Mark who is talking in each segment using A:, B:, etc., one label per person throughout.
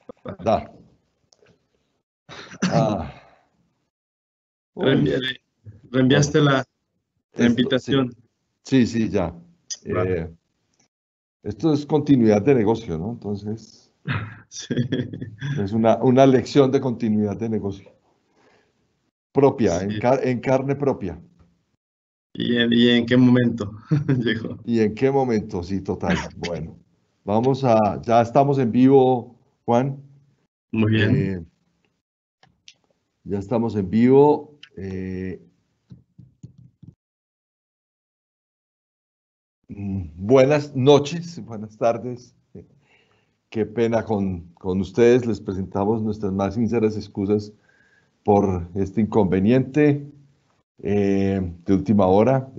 A: Da. Ah, uy,
B: Reenviaste
A: bueno,
B: la
A: sí,
B: invitación.
A: sí, ya.
B: Va.
A: Eh, Esto es continuidad de negocio, ¿no? Entonces,
B: Sí.
A: es una lección de continuidad de negocio propia,
B: Sí.
A: en carne propia.
B: ¿Y en qué momento llegó?
A: ¿Y en qué momento? Sí, total. Bueno, ya estamos en vivo, Juan.
B: Muy bien.
A: Eh, ya estamos en vivo. Buenas noches, buenas tardes. Qué pena con ustedes. Les presentamos nuestras más sinceras excusas por este inconveniente de última hora.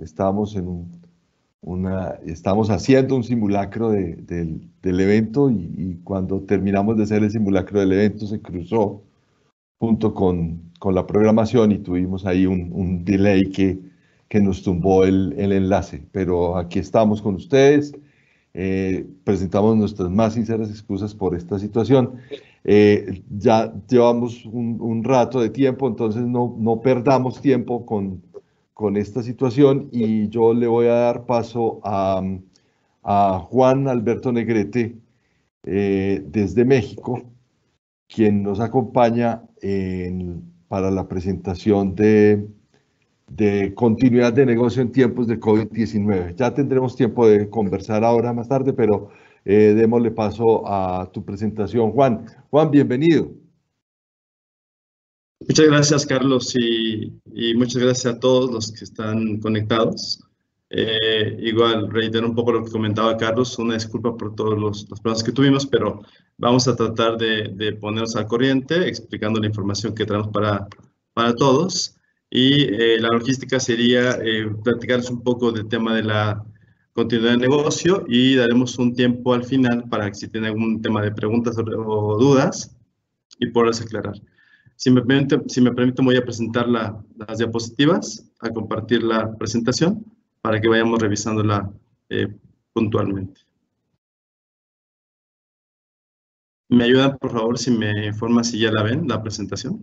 A: Estamos haciendo un simulacro del evento y cuando terminamos de hacer el simulacro del evento se cruzó junto con la programación y tuvimos ahí un delay que nos tumbó el enlace. Pero aquí estamos con ustedes. Presentamos nuestras más sinceras excusas por esta situación. Ya llevamos un rato de tiempo, entonces no perdamos tiempo con esta situación y yo le voy a dar paso a Juan Alberto Negrete desde México, quien nos acompaña para la presentación de continuidad de negocio en tiempos de COVID-19. Ya tendremos tiempo de conversar ahora más tarde, pero démosle paso a tu presentación, Juan. Juan, bienvenido.
B: Muchas gracias, Carlos, y muchas gracias a todos los que están conectados. Igual, reitero un poco lo que comentaba Carlos, una disculpa por todos los problemas que tuvimos, pero vamos a tratar de ponernos al corriente, explicando la información que traemos para todos. Y la logística sería platicarles un poco del tema de la continuidad de negocio y daremos un tiempo al final para que si tienen algún tema de preguntas o dudas y poderlas aclarar. Si me permiten, voy a presentar las diapositivas, a compartir la presentación para que vayamos revisándola puntualmente. ¿Me ayudan, por favor, si me informan si ya la ven, la presentación?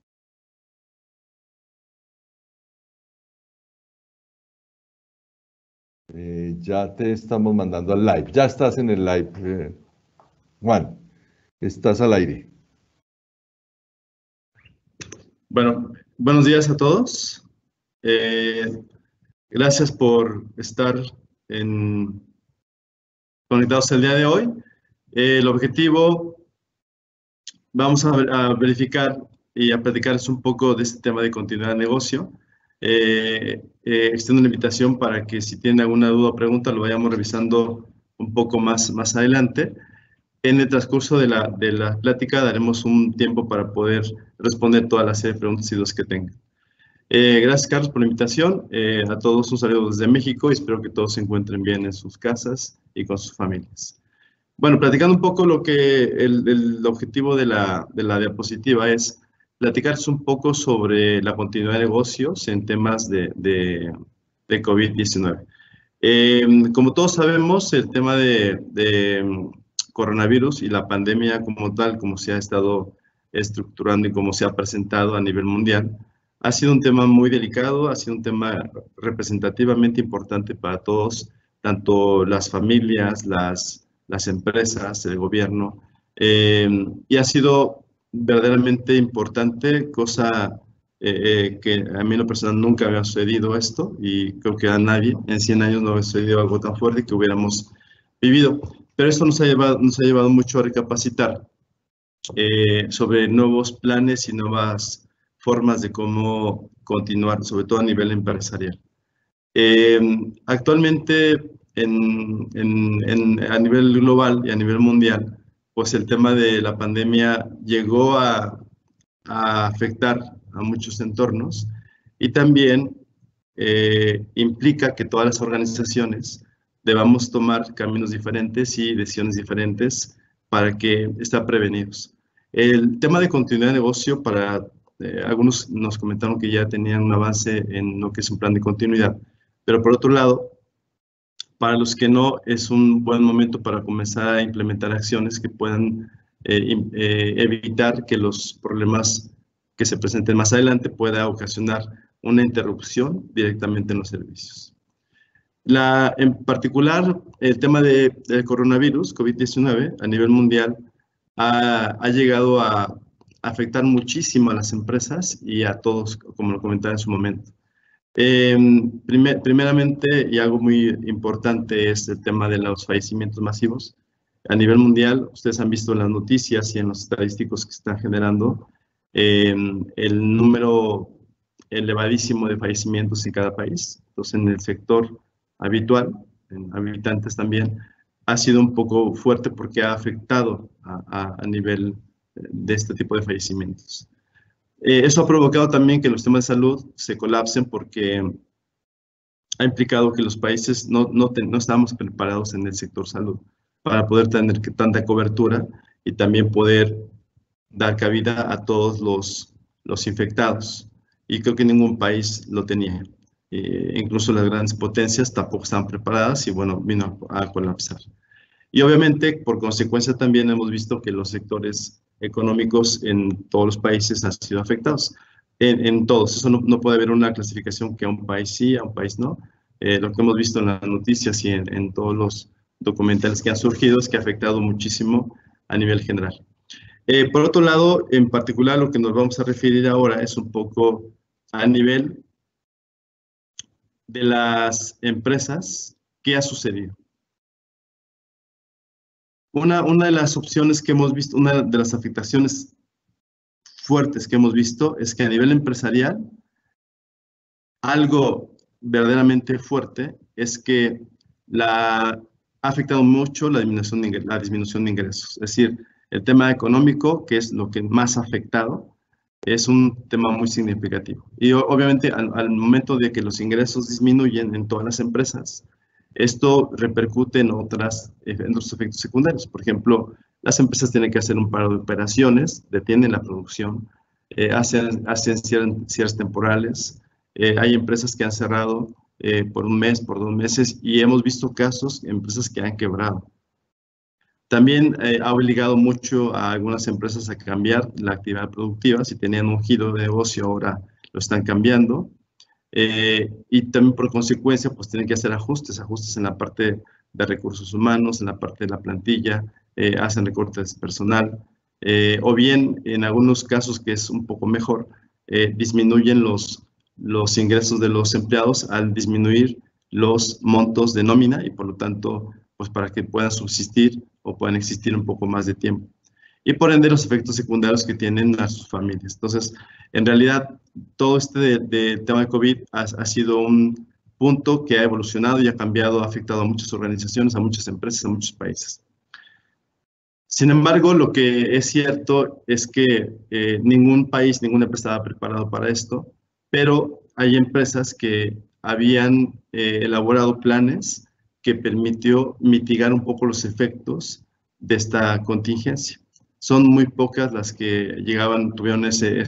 A: Ya te estamos mandando al live. Ya estás en el live, Juan. Estás al aire.
B: Bueno, buenos días a todos. Gracias por estar conectados el día de hoy. El objetivo, vamos a verificar y a platicarles un poco de este tema de continuidad de negocio. Extiendo la invitación para que si tienen alguna duda o pregunta lo vayamos revisando un poco más adelante. En el transcurso de la plática daremos un tiempo para poder responder toda la serie de preguntas y dudas que tengan. Gracias, Carlos, por la invitación. A todos un saludo desde México y espero que todos se encuentren bien en sus casas y con sus familias. Bueno, platicando un poco lo que el objetivo de la diapositiva es platicarles un poco sobre la continuidad de negocios en temas de COVID-19. Como todos sabemos, el tema de coronavirus y la pandemia como tal, como se ha estado estructurando y como se ha presentado a nivel mundial, ha sido un tema muy delicado, ha sido un tema representativamente importante para todos, tanto las familias, las empresas, el gobierno, y ha sido verdaderamente importante, cosa que a mí en lo personal nunca había sucedido esto, y creo que a nadie en 100 años no había sucedido algo tan fuerte que hubiéramos vivido. Pero esto nos ha llevado mucho a recapacitar sobre nuevos planes y nuevas formas de cómo continuar, sobre todo a nivel empresarial. Actualmente, a nivel global y a nivel mundial, pues el tema de la pandemia llegó a afectar a muchos entornos y también implica que todas las organizaciones debamos tomar caminos diferentes y decisiones diferentes para que estén prevenidos. El tema de continuidad de negocio, algunos nos comentaron que ya tenían un avance en lo que es un plan de continuidad, pero por otro lado, para los que no, es un buen momento para comenzar a implementar acciones que puedan evitar que los problemas que se presenten más adelante pueda ocasionar una interrupción directamente en los servicios. En particular, el tema del coronavirus, COVID-19, a nivel mundial, ha llegado a afectar muchísimo a las empresas y a todos, como lo comentaba en su momento. Primeramente, y algo muy importante, es el tema de los fallecimientos masivos. A nivel mundial, ustedes han visto en las noticias y en los estadísticos que están generando el número elevadísimo de fallecimientos en cada país. Entonces, en el sector habitual, en habitantes también, ha sido un poco fuerte porque ha afectado a nivel de este tipo de fallecimientos. Eso ha provocado también que los temas de salud se colapsen porque ha implicado que los países no estábamos preparados en el sector salud para poder tener tanta cobertura y también poder dar cabida a todos los infectados. Y creo que ningún país lo tenía. Incluso las grandes potencias tampoco estaban preparadas y bueno, vino a colapsar. Y obviamente, por consecuencia, también hemos visto que los sectores económicos en todos los países han sido afectados. En todos, eso no puede haber una clasificación que a un país sí, a un país no. Lo que hemos visto en las noticias y en todos los documentales que han surgido es que ha afectado muchísimo a nivel general. Por otro lado, en particular, lo que nos vamos a referir ahora es un poco a nivel de las empresas, ¿qué ha sucedido? Una de las opciones que hemos visto, una de las afectaciones fuertes que hemos visto es que a nivel empresarial, algo verdaderamente fuerte es que ha afectado mucho la disminución de ingresos. Es decir, el tema económico, que es lo que más ha afectado, es un tema muy significativo. Y obviamente al momento de que los ingresos disminuyen en todas las empresas, esto repercute en otros efectos secundarios. Por ejemplo, las empresas tienen que hacer un paro de operaciones, detienen la producción, hacen cierres temporales. Hay empresas que han cerrado por un mes, por 2 meses, y hemos visto casos de empresas que han quebrado. También ha obligado mucho a algunas empresas a cambiar la actividad productiva. Si tenían un giro de negocio, ahora lo están cambiando. Y también por consecuencia, pues tienen que hacer ajustes en la parte de recursos humanos, en la parte de la plantilla, hacen recortes personal, o bien en algunos casos, que es un poco mejor, disminuyen los ingresos de los empleados al disminuir los montos de nómina y por lo tanto, pues para que puedan subsistir o puedan existir un poco más de tiempo. Y por ende los efectos secundarios que tienen a sus familias. Entonces, en realidad, todo este tema de COVID ha sido un punto que ha evolucionado y ha cambiado, ha afectado a muchas organizaciones, a muchas empresas, a muchos países. Sin embargo, lo que es cierto es que ningún país, ninguna empresa estaba preparado para esto, pero hay empresas que habían elaborado planes que permitió mitigar un poco los efectos de esta contingencia. Son muy pocas las que tuvieron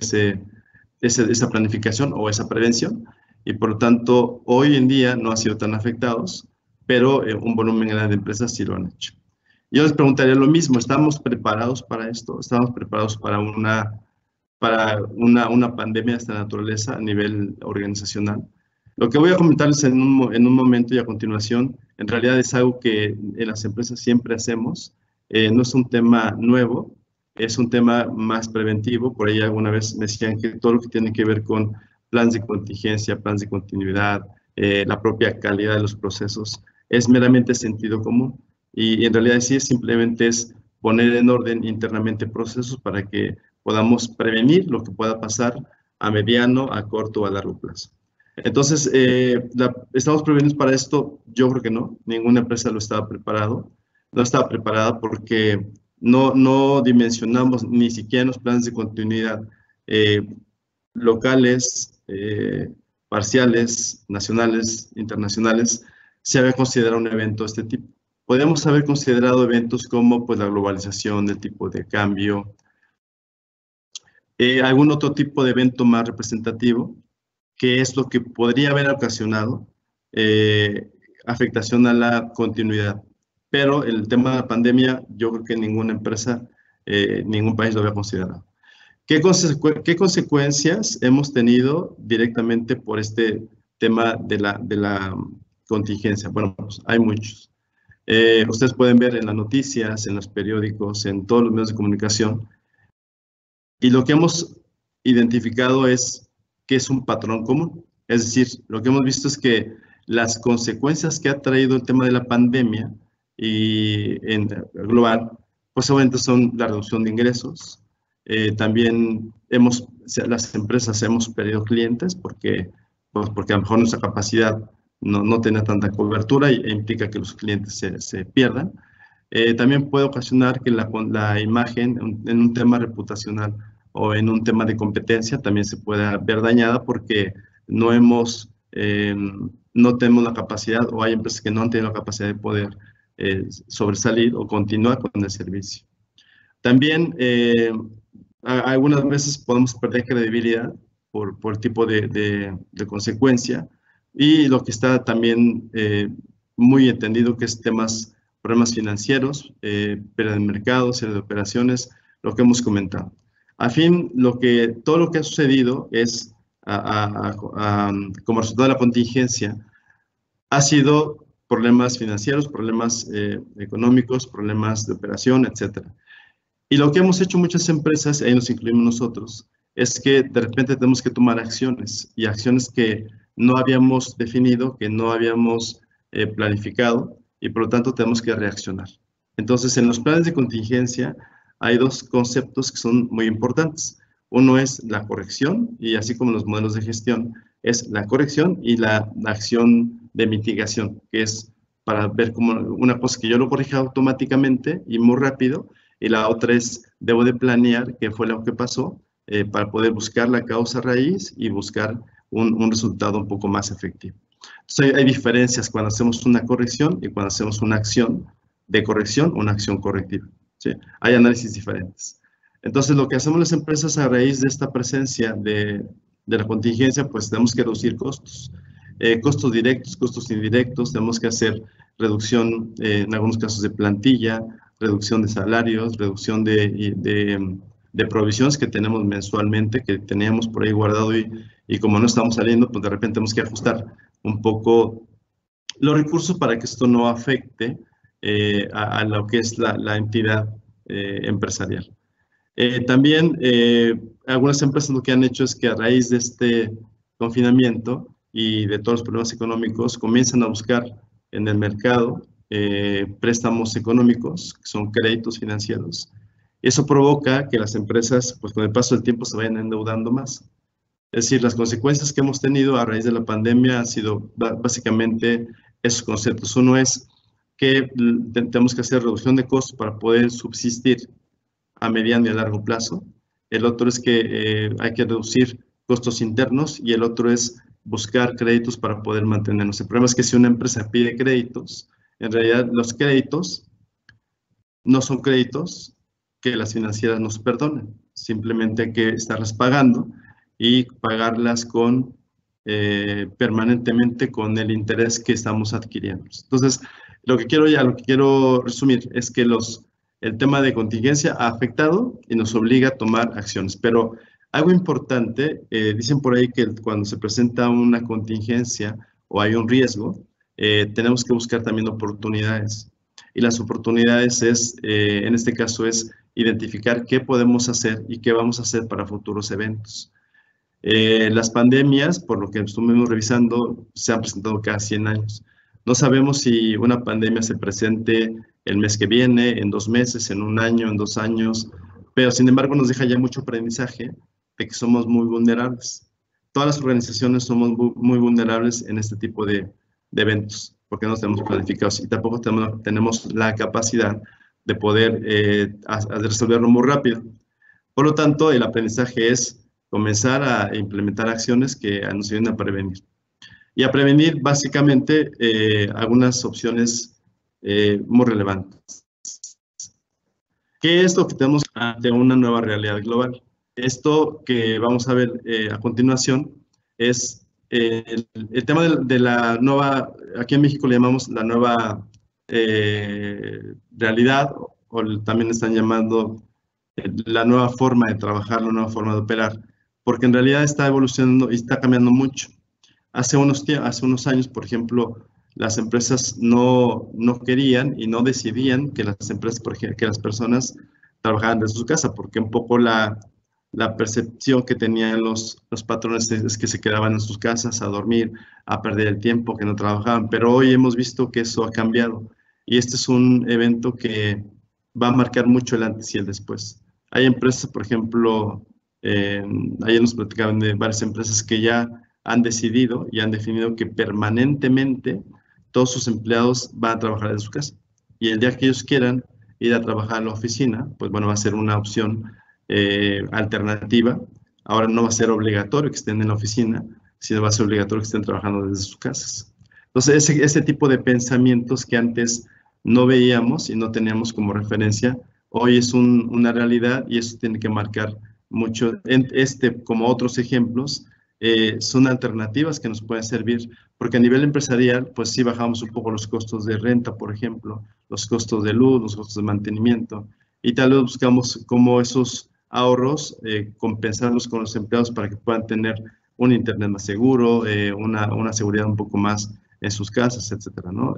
B: esa planificación o esa prevención, y por lo tanto, hoy en día no han sido tan afectados, pero un volumen grande de empresas sí lo han hecho. Yo les preguntaría lo mismo, ¿estamos preparados para esto? ¿Estamos preparados para una pandemia de esta naturaleza a nivel organizacional? Lo que voy a comentarles en un momento y a continuación, en realidad es algo que en las empresas siempre hacemos, no es un tema nuevo, es un tema más preventivo. Por ahí alguna vez me decían que todo lo que tiene que ver con planes de contingencia, planes de continuidad, la propia calidad de los procesos, es meramente sentido común. Y en realidad sí, simplemente es poner en orden internamente procesos para que podamos prevenir lo que pueda pasar a mediano, a corto o a largo plazo. Entonces, ¿estamos prevenidos para esto? Yo creo que no. Ninguna empresa lo estaba preparado. No estaba preparada porque no dimensionamos ni siquiera en los planes de continuidad locales, parciales, nacionales, internacionales, se había considerado un evento de este tipo. Podemos haber considerado eventos como pues, la globalización, el tipo de cambio, algún otro tipo de evento más representativo, que es lo que podría haber ocasionado afectación a la continuidad. Pero el tema de la pandemia, yo creo que ninguna empresa ningún país lo había considerado. ¿Qué consecuencias hemos tenido directamente por este tema de la contingencia? Bueno, pues hay muchos. Ustedes pueden ver en las noticias, en los periódicos, en todos los medios de comunicación, y lo que hemos identificado es que es un patrón común. Es decir, lo que hemos visto es que las consecuencias que ha traído el tema de la pandemia y en global, pues obviamente son la reducción de ingresos. También las empresas hemos perdido clientes porque a lo mejor nuestra capacidad no tiene tanta cobertura e implica que los clientes se pierdan. También puede ocasionar que la imagen en un tema reputacional o en un tema de competencia también se pueda ver dañada porque no tenemos la capacidad, o hay empresas que no han tenido la capacidad de poder sobresalir o continuar con el servicio. También algunas veces podemos perder credibilidad por el tipo de consecuencia, y lo que está también muy entendido que es problemas financieros, pérdida de mercado, cierre de operaciones, lo que hemos comentado. A fin, todo lo que ha sucedido es, como resultado de la contingencia, ha sido problemas financieros, problemas económicos, problemas de operación, etc. Y lo que hemos hecho muchas empresas, ahí nos incluimos nosotros, es que de repente tenemos que tomar acciones, y acciones que no habíamos definido, que no habíamos planificado, y por lo tanto tenemos que reaccionar. Entonces, en los planes de contingencia hay dos conceptos que son muy importantes. Uno es la corrección, y así como los modelos de gestión, es la corrección y la acción de mitigación, que es para ver como una cosa que yo lo corrija automáticamente y muy rápido, y la otra es, debo de planear qué fue lo que pasó para poder buscar la causa raíz y buscar un resultado un poco más efectivo. Entonces, hay diferencias cuando hacemos una corrección y cuando hacemos una acción de corrección o una acción correctiva, ¿sí? Hay análisis diferentes. Entonces, lo que hacemos las empresas a raíz de esta presencia de la contingencia, pues tenemos que reducir costos. Costos directos, costos indirectos, tenemos que hacer reducción, en algunos casos, de plantilla, reducción de salarios, reducción de provisiones que tenemos mensualmente, que teníamos por ahí guardado, y como no estamos saliendo, pues de repente tenemos que ajustar un poco los recursos para que esto no afecte a lo que es la entidad empresarial. También algunas empresas lo que han hecho es que a raíz de este confinamiento y de todos los problemas económicos comienzan a buscar en el mercado préstamos económicos, que son créditos financieros. Eso provoca que las empresas, pues con el paso del tiempo, se vayan endeudando más. Es decir, las consecuencias que hemos tenido a raíz de la pandemia han sido básicamente esos conceptos. Uno es que tenemos que hacer reducción de costos para poder subsistir a mediano y a largo plazo. El otro es que hay que reducir costos internos, y el otro es buscar créditos para poder mantenernos. El problema es que si una empresa pide créditos, en realidad los créditos no son créditos que las financieras nos perdonen. Simplemente hay que estarlas pagando y pagarlas permanentemente con el interés que estamos adquiriendo. Entonces, lo que quiero resumir es que el tema de contingencia ha afectado y nos obliga a tomar acciones. Pero algo importante, dicen por ahí que cuando se presenta una contingencia o hay un riesgo, tenemos que buscar también oportunidades. Y las oportunidades en este caso es identificar qué podemos hacer y qué vamos a hacer para futuros eventos. Las pandemias, por lo que estuvimos revisando, se han presentado cada 100 años. No sabemos si una pandemia se presente el mes que viene, en 2 meses, en 1 año, en 2 años, pero sin embargo nos deja ya mucho aprendizaje de que somos muy vulnerables. Todas las organizaciones somos muy vulnerables en este tipo de eventos, porque no tenemos planificados y tampoco tenemos la capacidad de poder resolverlo muy rápido. Por lo tanto, el aprendizaje es comenzar a implementar acciones que nos ayuden a prevenir. Y a prevenir, básicamente, algunas opciones muy relevantes. ¿Qué es lo que tenemos ante una nueva realidad global? Esto que vamos a ver a continuación es el tema de la nueva, aquí en México le llamamos la nueva realidad, o también están llamando la nueva forma de trabajar, la nueva forma de operar, porque en realidad está evolucionando y está cambiando mucho. Hace unos años, por ejemplo, las empresas no querían y no decidían que las empresas, que las personas trabajaran desde su casa, porque un poco la percepción que tenían los patrones es que se quedaban en sus casas a dormir, a perder el tiempo, que no trabajaban. Pero hoy hemos visto que eso ha cambiado y este es un evento que va a marcar mucho el antes y el después. Hay empresas, por ejemplo, ayer nos platicaban de varias empresas que ya han decidido y han definido que permanentemente todos sus empleados van a trabajar en su casa. Y el día que ellos quieran ir a trabajar a la oficina, pues bueno, va a ser una opción alternativa. Ahora no va a ser obligatorio que estén en la oficina, sino va a ser obligatorio que estén trabajando desde sus casas. Entonces, ese tipo de pensamientos que antes no veíamos y no teníamos como referencia, hoy es una realidad y eso tiene que marcar mucho. Como otros ejemplos, son alternativas que nos pueden servir, porque a nivel empresarial, pues sí bajamos un poco los costos de renta, por ejemplo, los costos de luz, los costos de mantenimiento, y tal vez buscamos cómo esos ahorros compensarlos con los empleados para que puedan tener un internet más seguro, una seguridad un poco más en sus casas, etcétera, ¿no?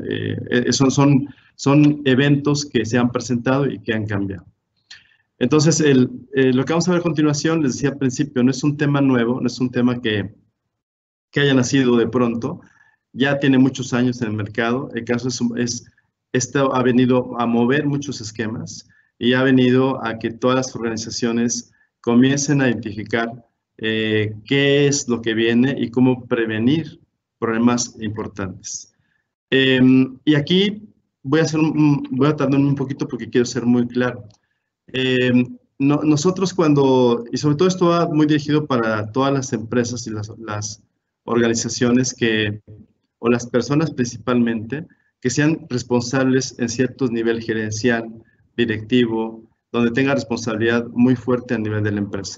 B: Son eventos que se han presentado y que han cambiado. Entonces, lo que vamos a ver a continuación, les decía al principio, no es un tema nuevo, no es un tema que haya nacido de pronto, ya tiene muchos años en el mercado. El caso esto ha venido a mover muchos esquemas y ha venido a que todas las organizaciones comiencen a identificar qué es lo que viene y cómo prevenir problemas importantes. Y aquí voy a tardarme un poquito porque quiero ser muy claro. Nosotros y sobre todo esto va muy dirigido para todas las empresas y las organizaciones o las personas principalmente, que sean responsables en ciertos nivel gerencial, directivo, donde tenga responsabilidad muy fuerte a nivel de la empresa.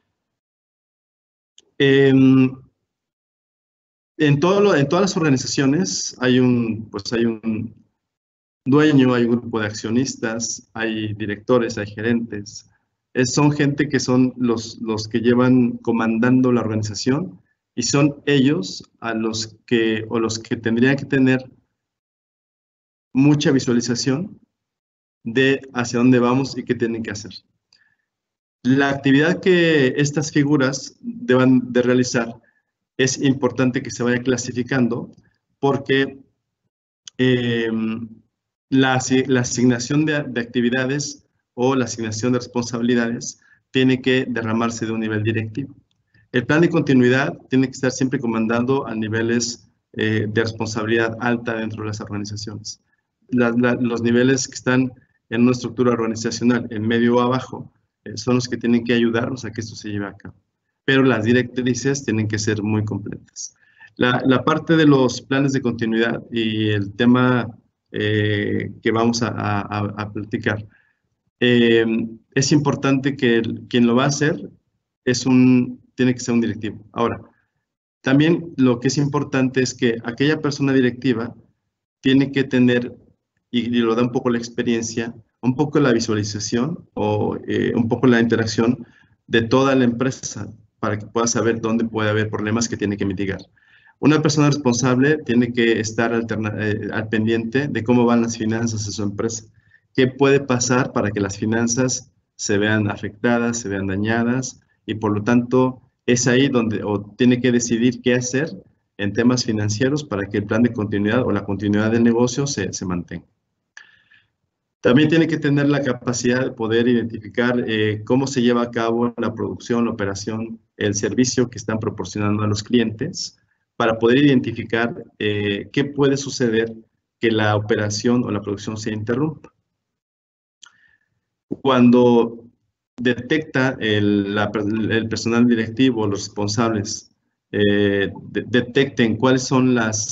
B: En todas las organizaciones hay un dueño, hay un grupo de accionistas, hay directores, hay gerentes. Son gente que son los que llevan comandando la organización y son ellos los que tendrían que tener mucha visualización de hacia dónde vamos y qué tienen que hacer. La actividad que estas figuras deban de realizar es importante que se vaya clasificando porque la asignación de actividades o la asignación de responsabilidades tiene que derramarse de un nivel directivo. El plan de continuidad tiene que estar siempre comandando a niveles de responsabilidad alta dentro de las organizaciones. Los niveles que están en una estructura organizacional, en medio o abajo, son los que tienen que ayudarnos a que esto se lleve a cabo. Pero las directrices tienen que ser muy completas. La parte de los planes de continuidad y el tema que vamos a platicar, es importante que quien lo va a hacer tiene que ser un directivo. Ahora, también lo que es importante es que aquella persona directiva tiene que tener, y lo da un poco la experiencia, un poco la visualización o un poco la interacción de toda la empresa para que pueda saber dónde puede haber problemas que tiene que mitigar. Una persona responsable tiene que estar al pendiente de cómo van las finanzas de su empresa. ¿Qué puede pasar para que las finanzas se vean afectadas, se vean dañadas? Y por lo tanto, es ahí donde tiene que decidir qué hacer en temas financieros para que el plan de continuidad o la continuidad del negocio se mantenga. También tiene que tener la capacidad de poder identificar cómo se lleva a cabo la producción, la operación, el servicio que están proporcionando a los clientes, para poder identificar qué puede suceder que la operación o la producción se interrumpa. Cuando detecta el personal directivo, los responsables, detecten cuáles son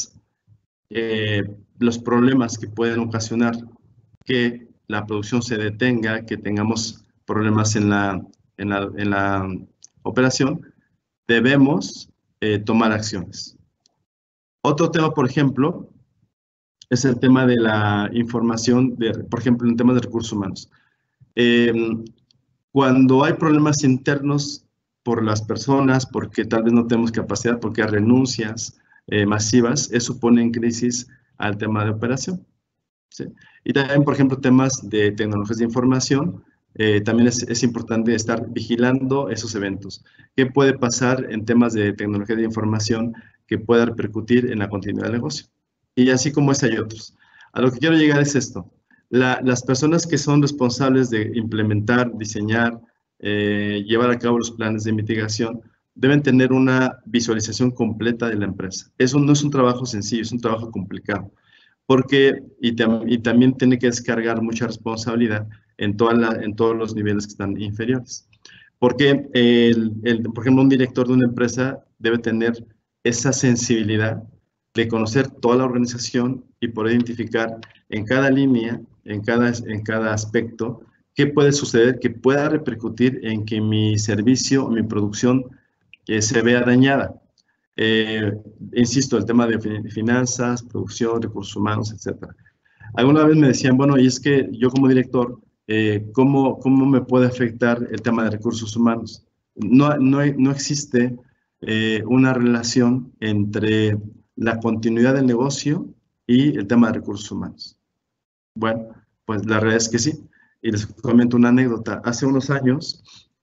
B: los problemas que pueden ocasionar que la producción se detenga, que tengamos problemas en la operación, debemos tomar acciones. Otro tema, por ejemplo, es el tema de la información, por ejemplo, en temas de recursos humanos. Cuando hay problemas internos por las personas, porque tal vez no tenemos capacidad, porque hay renuncias masivas, eso pone en crisis al tema de operación. ¿Sí? Y también, por ejemplo, temas de tecnologías de información, también es importante estar vigilando esos eventos. ¿Qué puede pasar en temas de tecnología de información que pueda repercutir en la continuidad del negocio? Y así como ese hay otros. A lo que quiero llegar es esto. Las personas que son responsables de implementar, diseñar, llevar a cabo los planes de mitigación, deben tener una visualización completa de la empresa. Eso no es un trabajo sencillo, es un trabajo complicado. Porque, y también tiene que descargar mucha responsabilidad en todos los niveles que están inferiores. Porque, por ejemplo, un director de una empresa debe tener esa sensibilidad de conocer toda la organización y poder identificar en cada línea, en cada aspecto, qué puede suceder que pueda repercutir en que mi servicio o mi producción se vea dañada. Insisto, el tema de finanzas, producción, recursos humanos, etc. Alguna vez me decían, bueno, y es que yo como director, ¿cómo me puede afectar el tema de recursos humanos? No existe una relación entre la continuidad del negocio y el tema de recursos humanos. Bueno, pues la realidad es que sí. Y les comento una anécdota. Hace unos años,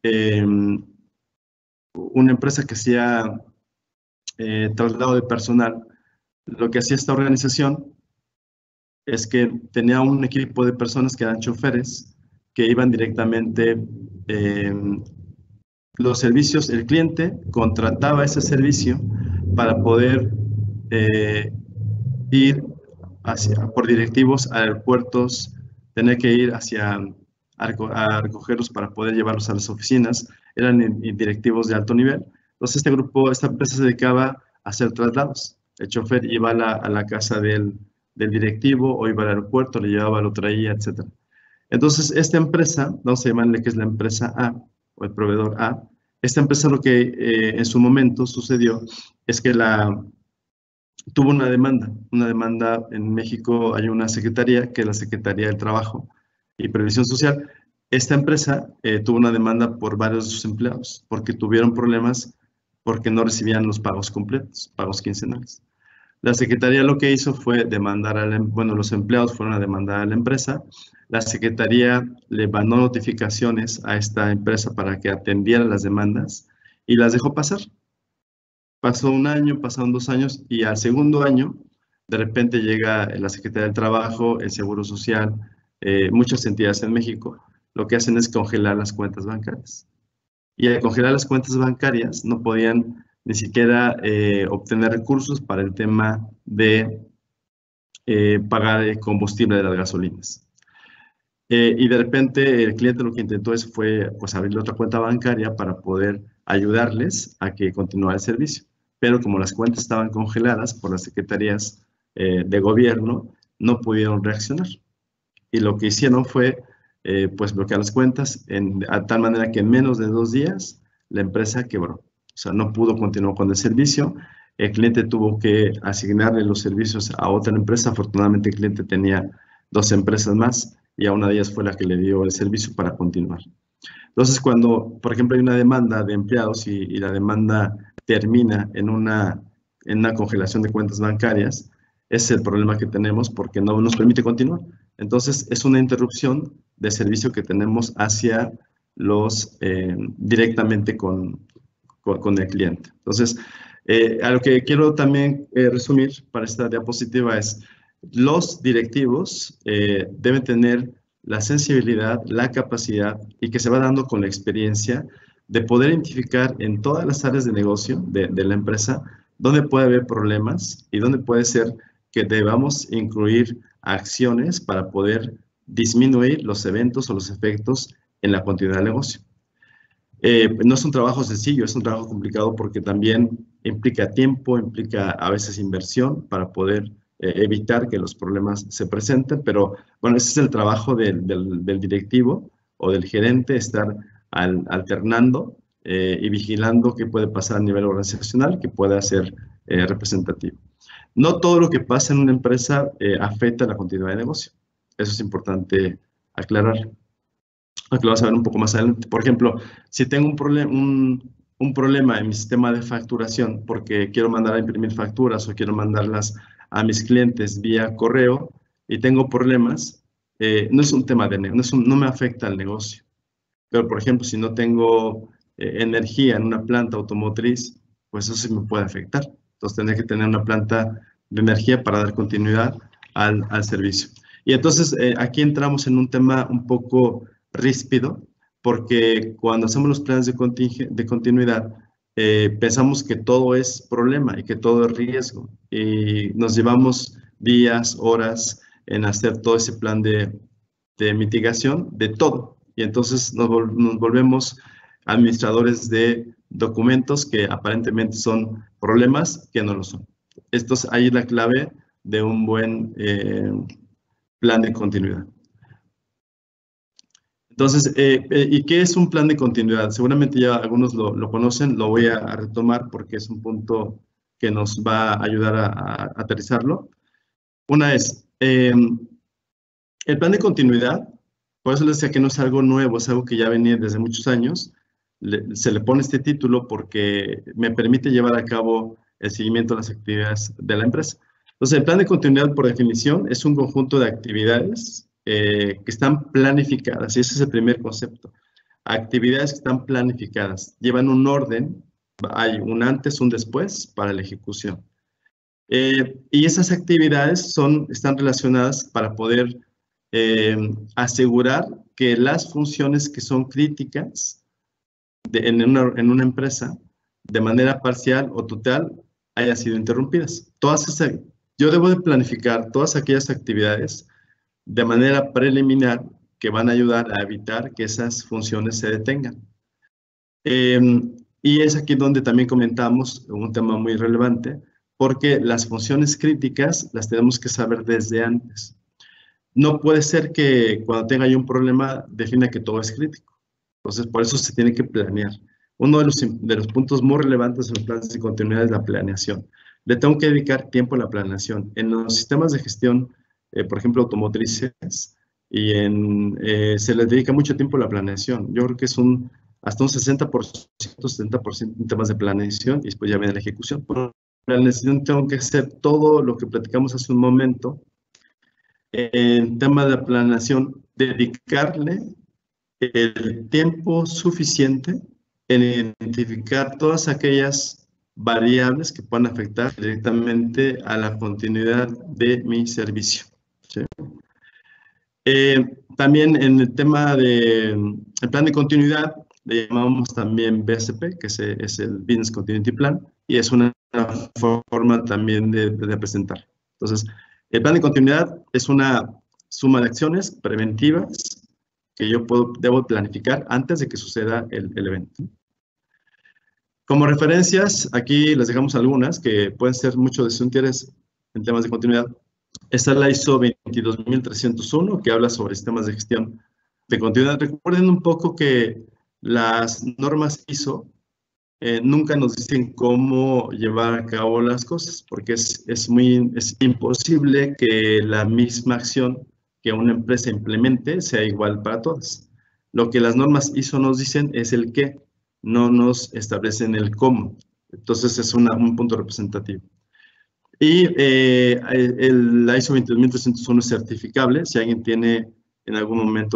B: una empresa que hacía traslado de personal, lo que hacía esta organización es que tenía un equipo de personas que eran choferes que iban directamente los servicios, el cliente contrataba ese servicio para poder ir por directivos a aeropuertos, tener que ir a recogerlos para poder llevarlos a las oficinas, eran directivos de alto nivel. Entonces esta empresa se dedicaba a hacer traslados. El chofer iba a la casa del directivo o iba al aeropuerto, le llevaba, lo traía, etc. Entonces esta empresa, vamos a llamarle que es la empresa A o el proveedor A, esta empresa lo que en su momento sucedió es que tuvo una demanda en México. Hay una secretaría que es la Secretaría del Trabajo y Previsión Social. Esta empresa tuvo una demanda por varios de sus empleados porque tuvieron problemas porque no recibían los pagos completos, pagos quincenales. La Secretaría lo que hizo fue demandar los empleados fueron a demandar a la empresa. La Secretaría le mandó notificaciones a esta empresa para que atendiera las demandas y las dejó pasar. Pasó un año, pasaron 2 años y al segundo año, de repente llega la Secretaría del Trabajo, el Seguro Social, muchas entidades en México, lo que hacen es congelar las cuentas bancarias. Y al congelar las cuentas bancarias no podían ni siquiera obtener recursos para el tema de pagar el combustible de las gasolinas. Y de repente el cliente lo que intentó fue pues, abrirle otra cuenta bancaria para poder ayudarles a que continuara el servicio. Pero como las cuentas estaban congeladas por las secretarías de gobierno, no pudieron reaccionar. Y lo que hicieron fue pues bloquear las cuentas a tal manera que en menos de 2 días la empresa quebró. O sea, no pudo continuar con el servicio. El cliente tuvo que asignarle los servicios a otra empresa. Afortunadamente el cliente tenía 2 empresas más y a una de ellas fue la que le dio el servicio para continuar. Entonces, cuando, por ejemplo, hay una demanda de empleados y la demanda termina en una congelación de cuentas bancarias, ese es el problema que tenemos porque no nos permite continuar. Entonces, es una interrupción de servicio que tenemos hacia directamente con el cliente. Entonces, a lo que quiero también resumir para esta diapositiva es, los directivos deben tener la sensibilidad, la capacidad y que se va dando con la experiencia de poder identificar en todas las áreas de negocio de la empresa dónde puede haber problemas y dónde puede ser que debamos incluir acciones para poder disminuir los eventos o los efectos en la continuidad del negocio. No es un trabajo sencillo, es un trabajo complicado porque también implica tiempo, implica a veces inversión para poder evitar que los problemas se presenten, pero bueno, ese es el trabajo del directivo o del gerente, estar alternando y vigilando qué puede pasar a nivel organizacional que pueda ser representativo. No todo lo que pasa en una empresa afecta la continuidad de negocio. Eso es importante aclarar. aunque lo vas a ver un poco más adelante. Por ejemplo, si tengo un problema en mi sistema de facturación porque quiero mandar a imprimir facturas o quiero mandarlas a mis clientes vía correo y tengo problemas, no es un tema de negocio, no me afecta al negocio. Pero, por ejemplo, si no tengo energía en una planta automotriz, pues eso sí me puede afectar. Entonces, tendré que tener una planta de energía para dar continuidad al servicio. Y entonces, aquí entramos en un tema un poco ríspido, porque cuando hacemos los planes de continuidad, pensamos que todo es problema y que todo es riesgo. Y nos llevamos días, horas en hacer todo ese plan de mitigación de todo. Y entonces nos volvemos administradores de documentos que aparentemente son problemas que no lo son. Esto es ahí la clave de un buen plan de continuidad. Entonces, ¿y qué es un plan de continuidad? Seguramente ya algunos lo conocen, lo voy a retomar porque es un punto que nos va a ayudar a aterrizarlo. Una es, el plan de continuidad, por eso les decía que no es algo nuevo, es algo que ya venía desde muchos años. Se le pone este título porque me permite llevar a cabo el seguimiento de las actividades de la empresa. Entonces, el plan de continuidad, por definición, es un conjunto de actividades que están planificadas, y ese es el primer concepto. Actividades que están planificadas, llevan un orden, hay un antes, un después para la ejecución. Y esas actividades están relacionadas para poder asegurar que las funciones que son críticas en una empresa, de manera parcial o total, hayan sido interrumpidas. Yo debo de planificar todas aquellas actividades de manera preliminar que van a ayudar a evitar que esas funciones se detengan. Y es aquí donde también comentamos un tema muy relevante, porque las funciones críticas las tenemos que saber desde antes. No puede ser que cuando tenga yo un problema defina que todo es crítico. Entonces, por eso se tiene que planear. Uno de los puntos muy relevantes en los planes de continuidad es la planeación. Le tengo que dedicar tiempo a la planeación. En los sistemas de gestión, por ejemplo, automotrices, se les dedica mucho tiempo a la planeación. Yo creo que es hasta un 60%, 70% en temas de planeación y después ya viene la ejecución. Por la planeación tengo que hacer todo lo que platicamos hace un momento. En tema de la planeación, dedicarle el tiempo suficiente en identificar todas aquellas variables que puedan afectar directamente a la continuidad de mi servicio. ¿Sí? También en el tema del plan de continuidad, le llamamos también BSP, que es el Business Continuity Plan, y es una forma también de presentar. Entonces, el plan de continuidad es una suma de acciones preventivas que yo debo planificar antes de que suceda el evento. Como referencias, aquí les dejamos algunas que pueden ser mucho de su interés en temas de continuidad. Está la ISO 22301, que habla sobre sistemas de gestión de continuidad. Recuerden un poco que las normas ISO nunca nos dicen cómo llevar a cabo las cosas, porque es imposible que la misma acción que una empresa implemente sea igual para todas. Lo que las normas ISO nos dicen es el qué, no nos establecen el cómo. Entonces es un punto representativo. Y la ISO 22301 es certificable. Si alguien tiene en algún momento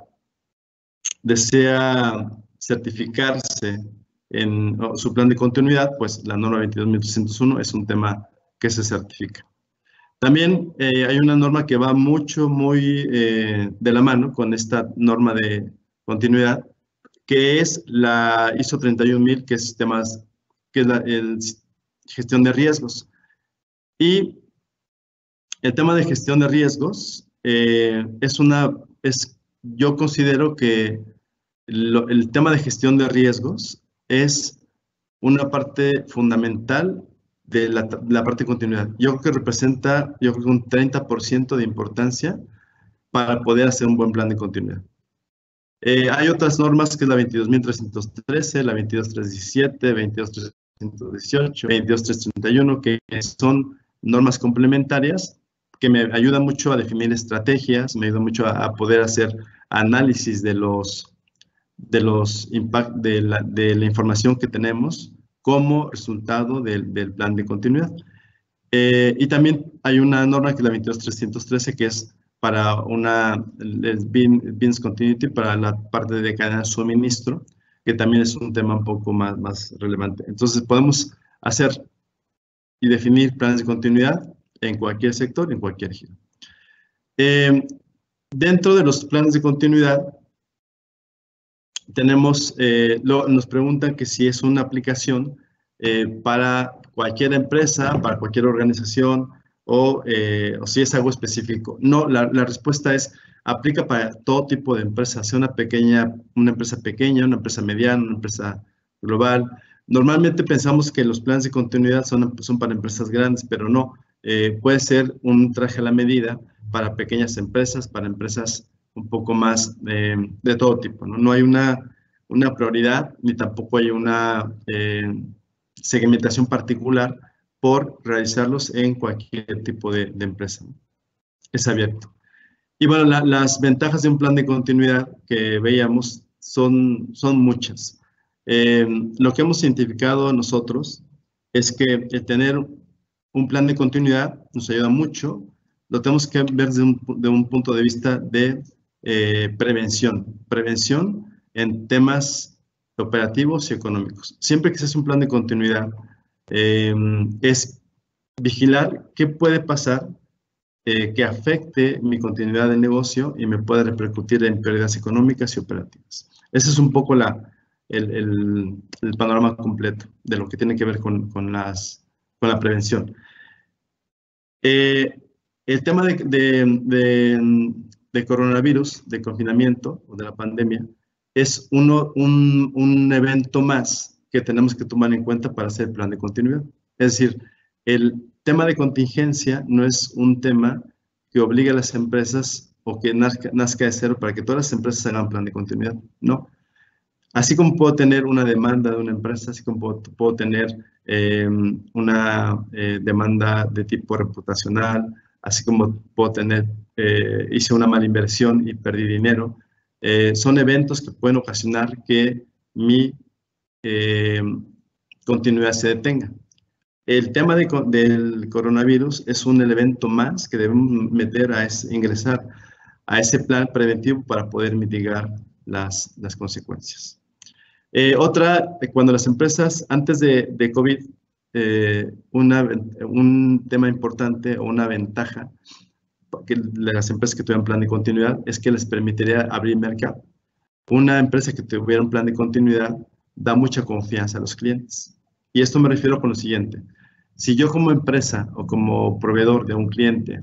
B: desea certificarse en su plan de continuidad, pues la norma 22301 es un tema que se certifica. También hay una norma que va muy de la mano con esta norma de continuidad, que es la ISO 31000, que es gestión de riesgos. Y el tema de gestión de riesgos yo considero que el tema de gestión de riesgos es una parte fundamental de la parte de continuidad. Yo creo que representa, un 30% de importancia para poder hacer un buen plan de continuidad. Hay otras normas, que es la 22313, la 22317, 22318, 22331, que son normas complementarias que me ayudan mucho a definir estrategias, me ayudan mucho a poder hacer análisis de la información que tenemos como resultado del plan de continuidad. Y también hay una norma que es la 22313, que es para el Business Continuity, para la parte de cadena de suministro, que también es un tema un poco más relevante. Entonces, podemos hacer y definir planes de continuidad en cualquier sector, en cualquier giro. Dentro de los planes de continuidad, nos preguntan que si es una aplicación para cualquier empresa, para cualquier organización, o si es algo específico. No, la respuesta es, aplica para todo tipo de empresas, sea una empresa pequeña, una empresa mediana, una empresa global. Normalmente pensamos que los planes de continuidad son para empresas grandes, pero no. Puede ser un traje a la medida para pequeñas empresas, para empresas un poco más de todo tipo, ¿no? No hay una prioridad, ni tampoco hay una segmentación particular por realizarlos en cualquier tipo de empresa, ¿no? Es abierto. Y bueno, las ventajas de un plan de continuidad que veíamos son muchas. Lo que hemos identificado nosotros es que el tener un plan de continuidad nos ayuda mucho. Lo tenemos que ver de un punto de vista de prevención en temas operativos y económicos. Siempre que se hace un plan de continuidad, es vigilar qué puede pasar que afecte mi continuidad del negocio y me pueda repercutir en pérdidas económicas y operativas. Ese es un poco el panorama completo de lo que tiene que ver con la prevención. El tema de coronavirus, de confinamiento o de la pandemia, es un evento más que tenemos que tomar en cuenta para hacer el plan de continuidad. Es decir, el tema de contingencia no es un tema que obligue a las empresas o que nazca de cero para que todas las empresas hagan plan de continuidad. No. Así como puedo tener una demanda de una empresa, así como puedo tener una demanda de tipo reputacional, así como puedo tener, hice una mala inversión y perdí dinero, son eventos que pueden ocasionar que mi continuidad se detenga. El tema del coronavirus es un evento más que debemos ingresar a ese plan preventivo para poder mitigar las consecuencias. Cuando las empresas, antes de COVID, un tema importante o una ventaja que las empresas que tuvieran plan de continuidad es que les permitiría abrir mercado. Una empresa que tuviera un plan de continuidad da mucha confianza a los clientes. Y esto me refiero con lo siguiente. Si yo como empresa o como proveedor de un cliente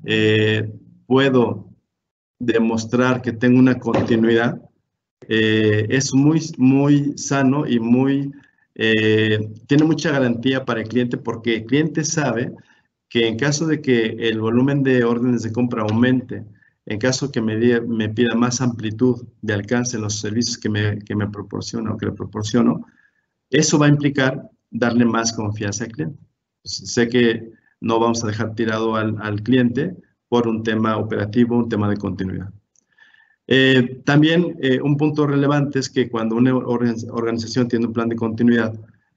B: puedo demostrar que tengo una continuidad, es muy sano y tiene mucha garantía para el cliente, porque el cliente sabe que en caso de que el volumen de órdenes de compra aumente, en caso que me pida más amplitud de alcance en los servicios que me proporciona o que le proporciono, eso va a implicar darle más confianza al cliente. Sé que no vamos a dejar tirado al cliente por un tema operativo, un tema de continuidad. También un punto relevante es que cuando una organización tiene un plan de continuidad,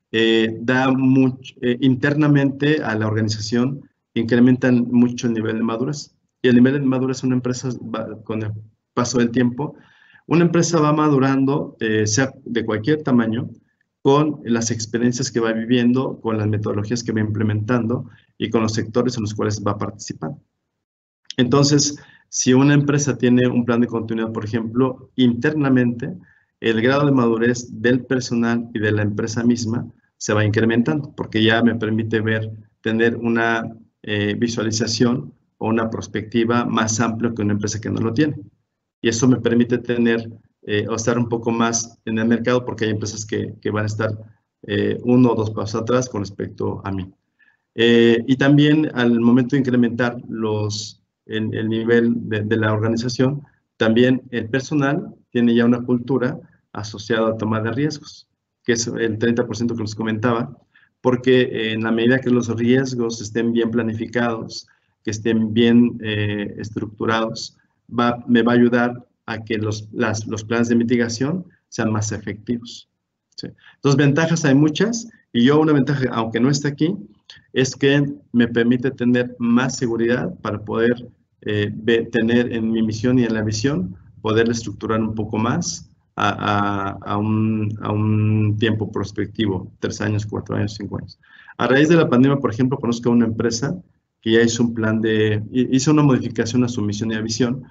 B: internamente a la organización incrementan mucho el nivel de madurez. Y el nivel de madurez de una empresa, con el paso del tiempo, una empresa va madurando, sea de cualquier tamaño, con las experiencias que va viviendo, con las metodologías que va implementando y con los sectores en los cuales va participando. Entonces, si una empresa tiene un plan de continuidad, por ejemplo, internamente, el grado de madurez del personal y de la empresa misma se va incrementando, porque ya me permite tener una visualización o una perspectiva más amplia que una empresa que no lo tiene. Y eso me permite tener o estar un poco más en el mercado, porque hay empresas que van a estar 1 o 2 pasos atrás con respecto a mí. Y también al momento de incrementar el nivel de la organización, también el personal tiene ya una cultura asociada a toma de riesgos, que es el 30% que les comentaba, porque en la medida que los riesgos estén bien planificados, que estén bien estructurados, me va a ayudar a que los planes de mitigación sean más efectivos. ¿Sí? Entonces, ventajas hay muchas, y yo una ventaja, aunque no esté aquí, es que me permite tener más seguridad para poder tener en mi misión y en la visión, poder estructurar un poco más a un tiempo prospectivo, 3 años, 4 años, 5 años. A raíz de la pandemia, por ejemplo, conozco a una empresa que ya hizo un plan hizo una modificación a su misión y a visión,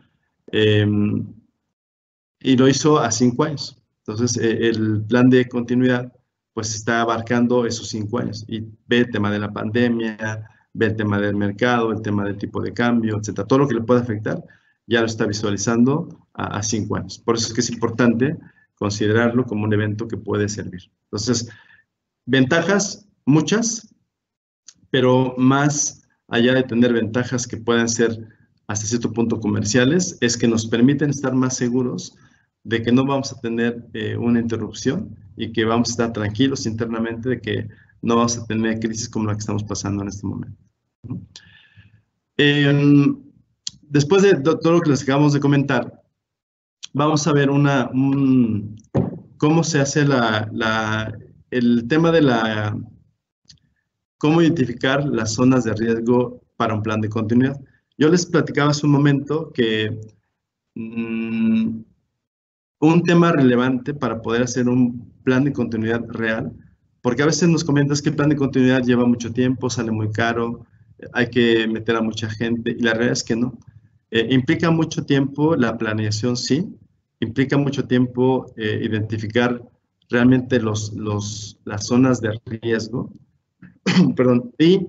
B: y lo hizo a 5 años. Entonces, el plan de continuidad, pues está abarcando esos 5 años, y ve el tema de la pandemia, ve el tema del mercado, el tema del tipo de cambio, etcétera. Todo lo que le puede afectar, ya lo está visualizando a 5 años. Por eso es que es importante considerarlo como un evento que puede servir. Entonces, ventajas, muchas, pero más allá de tener ventajas que puedan ser hasta cierto punto comerciales, es que nos permiten estar más seguros de que no vamos a tener una interrupción y que vamos a estar tranquilos internamente de que no vamos a tener crisis como la que estamos pasando en este momento. Después de todo lo que les acabamos de comentar, vamos a ver cómo se hace el tema de cómo identificar las zonas de riesgo para un plan de continuidad. Yo les platicaba hace un momento que un tema relevante para poder hacer un plan de continuidad real, porque a veces nos comentas que el plan de continuidad lleva mucho tiempo, sale muy caro, hay que meter a mucha gente, y la realidad es que no. Implica mucho tiempo la planeación, sí, implica mucho tiempo identificar realmente las zonas de riesgo, perdón, y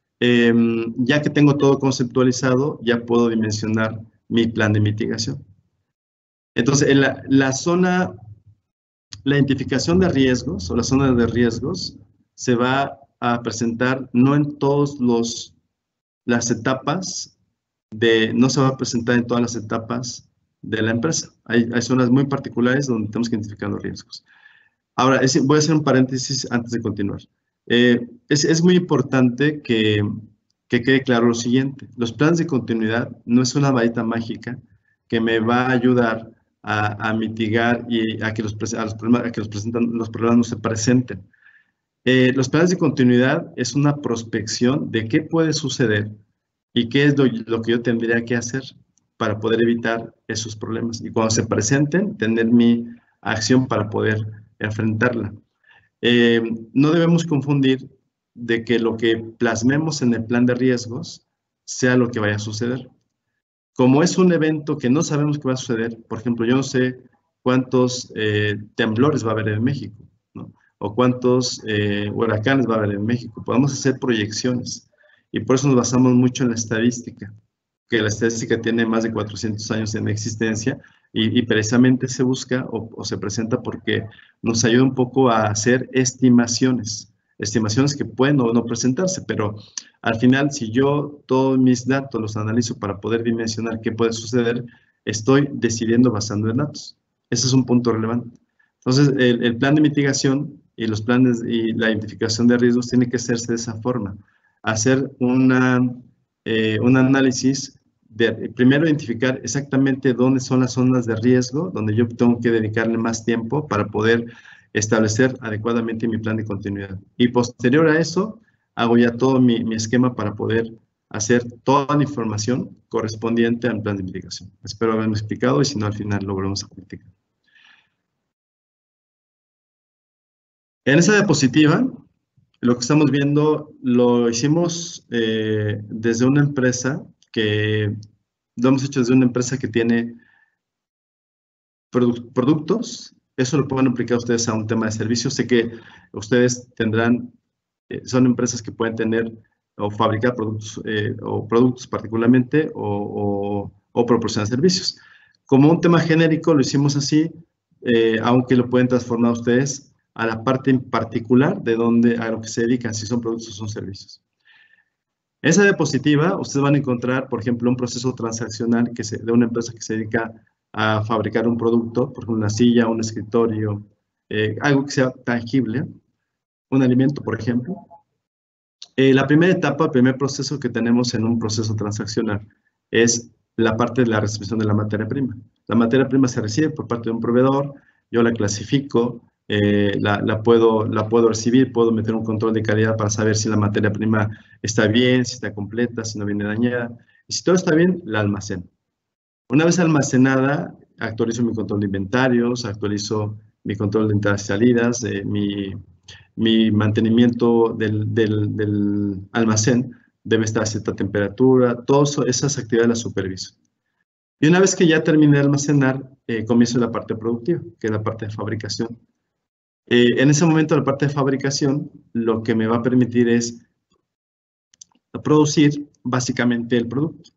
B: ya que tengo todo conceptualizado, ya puedo dimensionar mi plan de mitigación. Entonces, la identificación de riesgos o la zona de riesgos se va a presentar no en todas las etapas, no se va a presentar en todas las etapas de la empresa. Hay zonas muy particulares donde tenemos que identificar los riesgos. Ahora, voy a hacer un paréntesis antes de continuar. Es muy importante que quede claro lo siguiente. Los planes de continuidad no es una varita mágica que me va a ayudar a mitigar y a que los problemas no se presenten. Los planes de continuidad es una prospección de qué puede suceder y qué es lo que yo tendría que hacer para poder evitar esos problemas. Y cuando se presenten, tener mi acción para poder enfrentarla. No debemos confundir de que lo que plasmemos en el plan de riesgos sea lo que vaya a suceder. Como es un evento que no sabemos qué va a suceder, por ejemplo, yo no sé cuántos temblores va a haber en México, ¿no? O cuántos huracanes va a haber en México. Podemos hacer proyecciones, y por eso nos basamos mucho en la estadística, que la estadística tiene más de 400 años en existencia, y precisamente se busca o se presenta porque nos ayuda un poco a hacer estimaciones que pueden o no presentarse, pero al final, si yo todos mis datos los analizo para poder dimensionar qué puede suceder, estoy decidiendo basando en datos. Ese es un punto relevante. Entonces, el plan de mitigación y los planes y la identificación de riesgos tiene que hacerse de esa forma. Hacer un análisis de, primero, identificar exactamente dónde son las zonas de riesgo, donde yo tengo que dedicarle más tiempo para poder establecer adecuadamente mi plan de continuidad. Y posterior a eso, hago ya todo mi esquema para poder hacer toda la información correspondiente al plan de mitigación. Espero haberme explicado, y si no, al final lo volvemos a platicar. En esa diapositiva, lo que estamos viendo lo hicimos desde una empresa lo hemos hecho desde una empresa que tiene productos. Eso lo pueden aplicar ustedes a un tema de servicios. Sé que ustedes tendrán, son empresas que pueden tener o fabricar productos particularmente o proporcionar servicios. Como un tema genérico lo hicimos así, aunque lo pueden transformar ustedes a la parte en particular a lo que se dedican, si son productos o son servicios. En esa diapositiva ustedes van a encontrar, por ejemplo, un proceso transaccional de una empresa que se dedica a fabricar un producto, por ejemplo, una silla, un escritorio, algo que sea tangible, un alimento, por ejemplo. La primera etapa, el primer proceso que tenemos en un proceso transaccional es la parte de la recepción de la materia prima. La materia prima se recibe por parte de un proveedor, yo la clasifico, la puedo recibir, puedo meter un control de calidad para saber si la materia prima está bien, si está completa, si no viene dañada. Y si todo está bien, la almaceno. Una vez almacenada, actualizo mi control de inventarios, actualizo mi control de entradas y salidas, mi mantenimiento del almacén debe estar a cierta temperatura, todas esas actividades las superviso. Y una vez que ya terminé de almacenar, comienzo la parte productiva, que es la parte de fabricación. En ese momento, la parte de fabricación, lo que me va a permitir es producir básicamente el producto.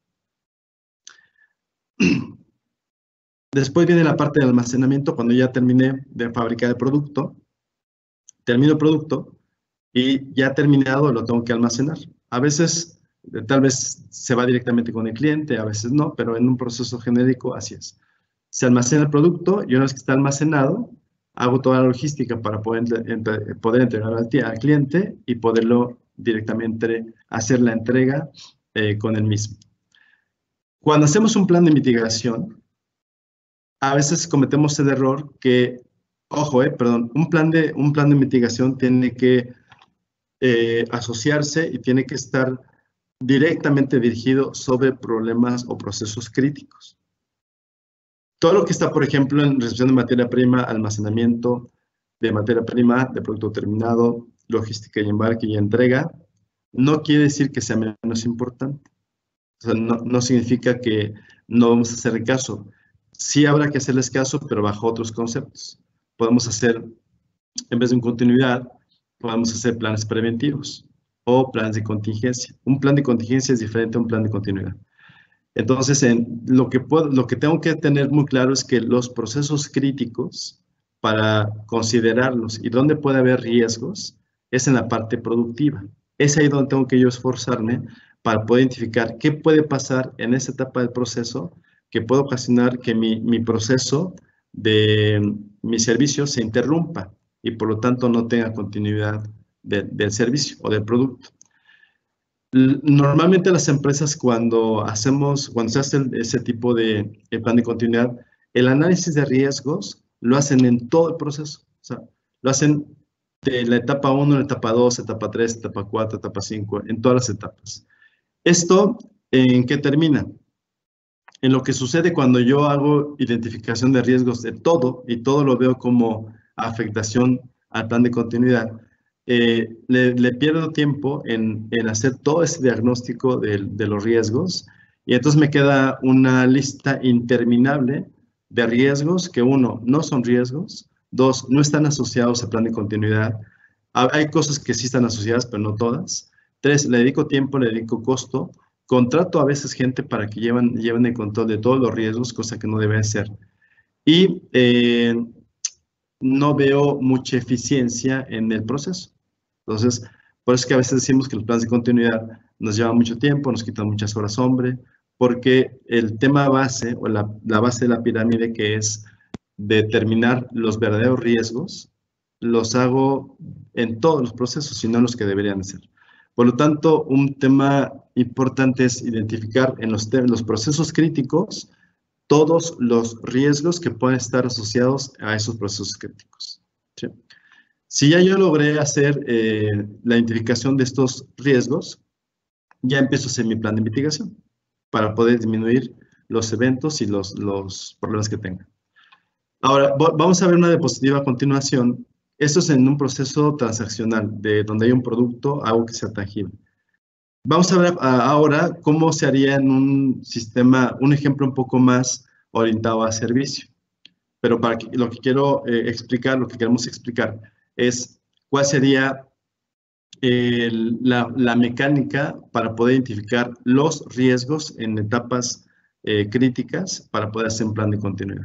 B: Después viene la parte de almacenamiento, cuando ya terminé de fabricar el producto, termino el producto y ya terminado lo tengo que almacenar. A veces, tal vez se va directamente con el cliente, a veces no, pero en un proceso genérico así es. Se almacena el producto y una vez que está almacenado, hago toda la logística para poder entregar al cliente y poderlo directamente hacer la entrega con el mismo. Cuando hacemos un plan de mitigación, a veces cometemos el error que, ojo, perdón, un plan de mitigación tiene que asociarse y tiene que estar directamente dirigido sobre problemas o procesos críticos. Todo lo que está, por ejemplo, en recepción de materia prima, almacenamiento de materia prima, de producto terminado, logística y embarque y entrega, no quiere decir que sea menos importante. O sea, no significa que no vamos a hacer caso. Sí habrá que hacerles caso, pero bajo otros conceptos. Podemos hacer, en vez de una continuidad, podemos hacer planes preventivos o planes de contingencia. Un plan de contingencia es diferente a un plan de continuidad. Entonces, lo que tengo que tener muy claro es que los procesos críticos, para considerarlos y dónde puede haber riesgos, es en la parte productiva. Es ahí donde tengo que yo esforzarme para poder identificar qué puede pasar en esa etapa del proceso que puede ocasionar que mi proceso de mi servicio se interrumpa y por lo tanto no tenga continuidad del servicio o del producto. Normalmente las empresas cuando se hace ese tipo de plan de continuidad, el análisis de riesgos lo hacen en todo el proceso. O sea, lo hacen de la etapa 1, la etapa 2, etapa 3, etapa 4, etapa 5, en todas las etapas. ¿Esto en qué termina? En lo que sucede cuando yo hago identificación de riesgos de todo y todo lo veo como afectación al plan de continuidad, le pierdo tiempo en hacer todo ese diagnóstico de los riesgos y entonces me queda una lista interminable de riesgos que, uno, no son riesgos, dos, no están asociados al plan de continuidad. Hay cosas que sí están asociadas, pero no todas. Tres, le dedico tiempo, le dedico costo. Contrato a veces gente para que lleven el control de todos los riesgos, cosa que no debe ser. Y no veo mucha eficiencia en el proceso. Entonces, por eso es que a veces decimos que los planes de continuidad nos llevan mucho tiempo, nos quitan muchas horas hombre, porque el tema base o la base de la pirámide, que es determinar los verdaderos riesgos, los hago en todos los procesos y no en los que deberían ser. Por lo tanto, un tema importante es identificar en los procesos críticos todos los riesgos que pueden estar asociados a esos procesos críticos. ¿Sí? Si ya yo logré hacer la identificación de estos riesgos, ya empiezo a hacer mi plan de mitigación para poder disminuir los eventos y los problemas que tenga. Ahora, vamos a ver una diapositiva a continuación. Esto es en un proceso transaccional, donde hay un producto, algo que sea tangible. Vamos a ver ahora cómo se haría en un sistema, un ejemplo un poco más orientado a servicio. Pero lo que quiero explicar, lo que queremos explicar, es cuál sería la mecánica para poder identificar los riesgos en etapas críticas para poder hacer un plan de continuidad.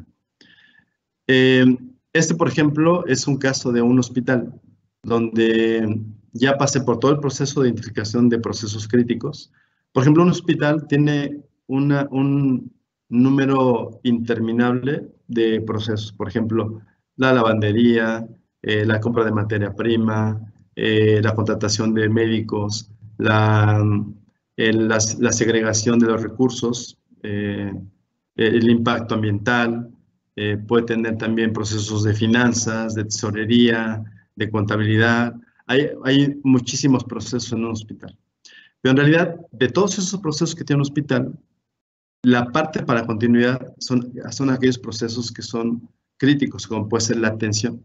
B: Por ejemplo, es un caso de un hospital donde ya pasé por todo el proceso de identificación de procesos críticos. Por ejemplo, un hospital tiene un número interminable de procesos. Por ejemplo, la lavandería, la compra de materia prima, la contratación de médicos, la segregación de los recursos, el impacto ambiental, puede tener también procesos de finanzas, de tesorería, de contabilidad. Hay muchísimos procesos en un hospital. Pero en realidad, de todos esos procesos que tiene un hospital, la parte para continuidad son aquellos procesos que son críticos, como puede ser la atención.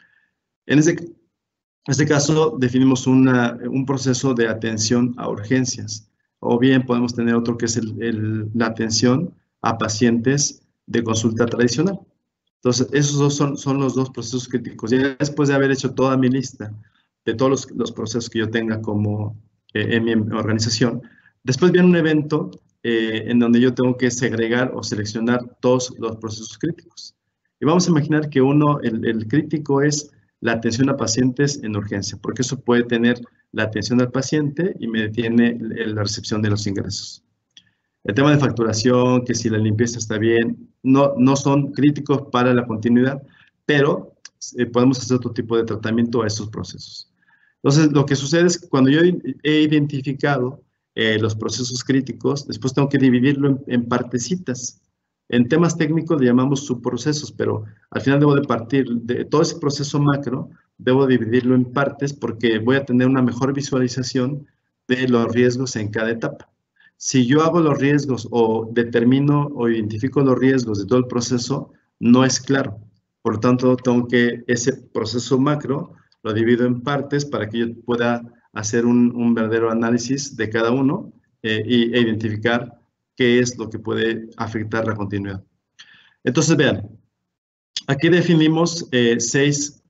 B: En este caso, definimos un proceso de atención a urgencias, o bien podemos tener otro que es la atención a pacientes de consulta tradicional. Entonces, esos dos son los dos procesos críticos. Ya después de haber hecho toda mi lista de todos los procesos que yo tenga como en mi organización, después viene un evento en donde yo tengo que segregar o seleccionar todos los procesos críticos. Y vamos a imaginar que el crítico es la atención a pacientes en urgencia, porque eso puede tener la atención al paciente y me detiene la recepción de los ingresos. El tema de facturación, que si la limpieza está bien, no son críticos para la continuidad, pero podemos hacer otro tipo de tratamiento a esos procesos. Entonces, lo que sucede es que cuando yo he identificado los procesos críticos, después tengo que dividirlo en partecitas. En temas técnicos le llamamos subprocesos, pero al final debo de partir de todo ese proceso macro, debo dividirlo en partes porque voy a tener una mejor visualización de los riesgos en cada etapa. Si yo hago los riesgos o determino o identifico los riesgos de todo el proceso, no es claro. Por lo tanto, tengo que ese proceso macro lo divido en partes para que yo pueda hacer un verdadero análisis de cada uno e identificar qué es lo que puede afectar la continuidad. Entonces, vean, aquí definimos seis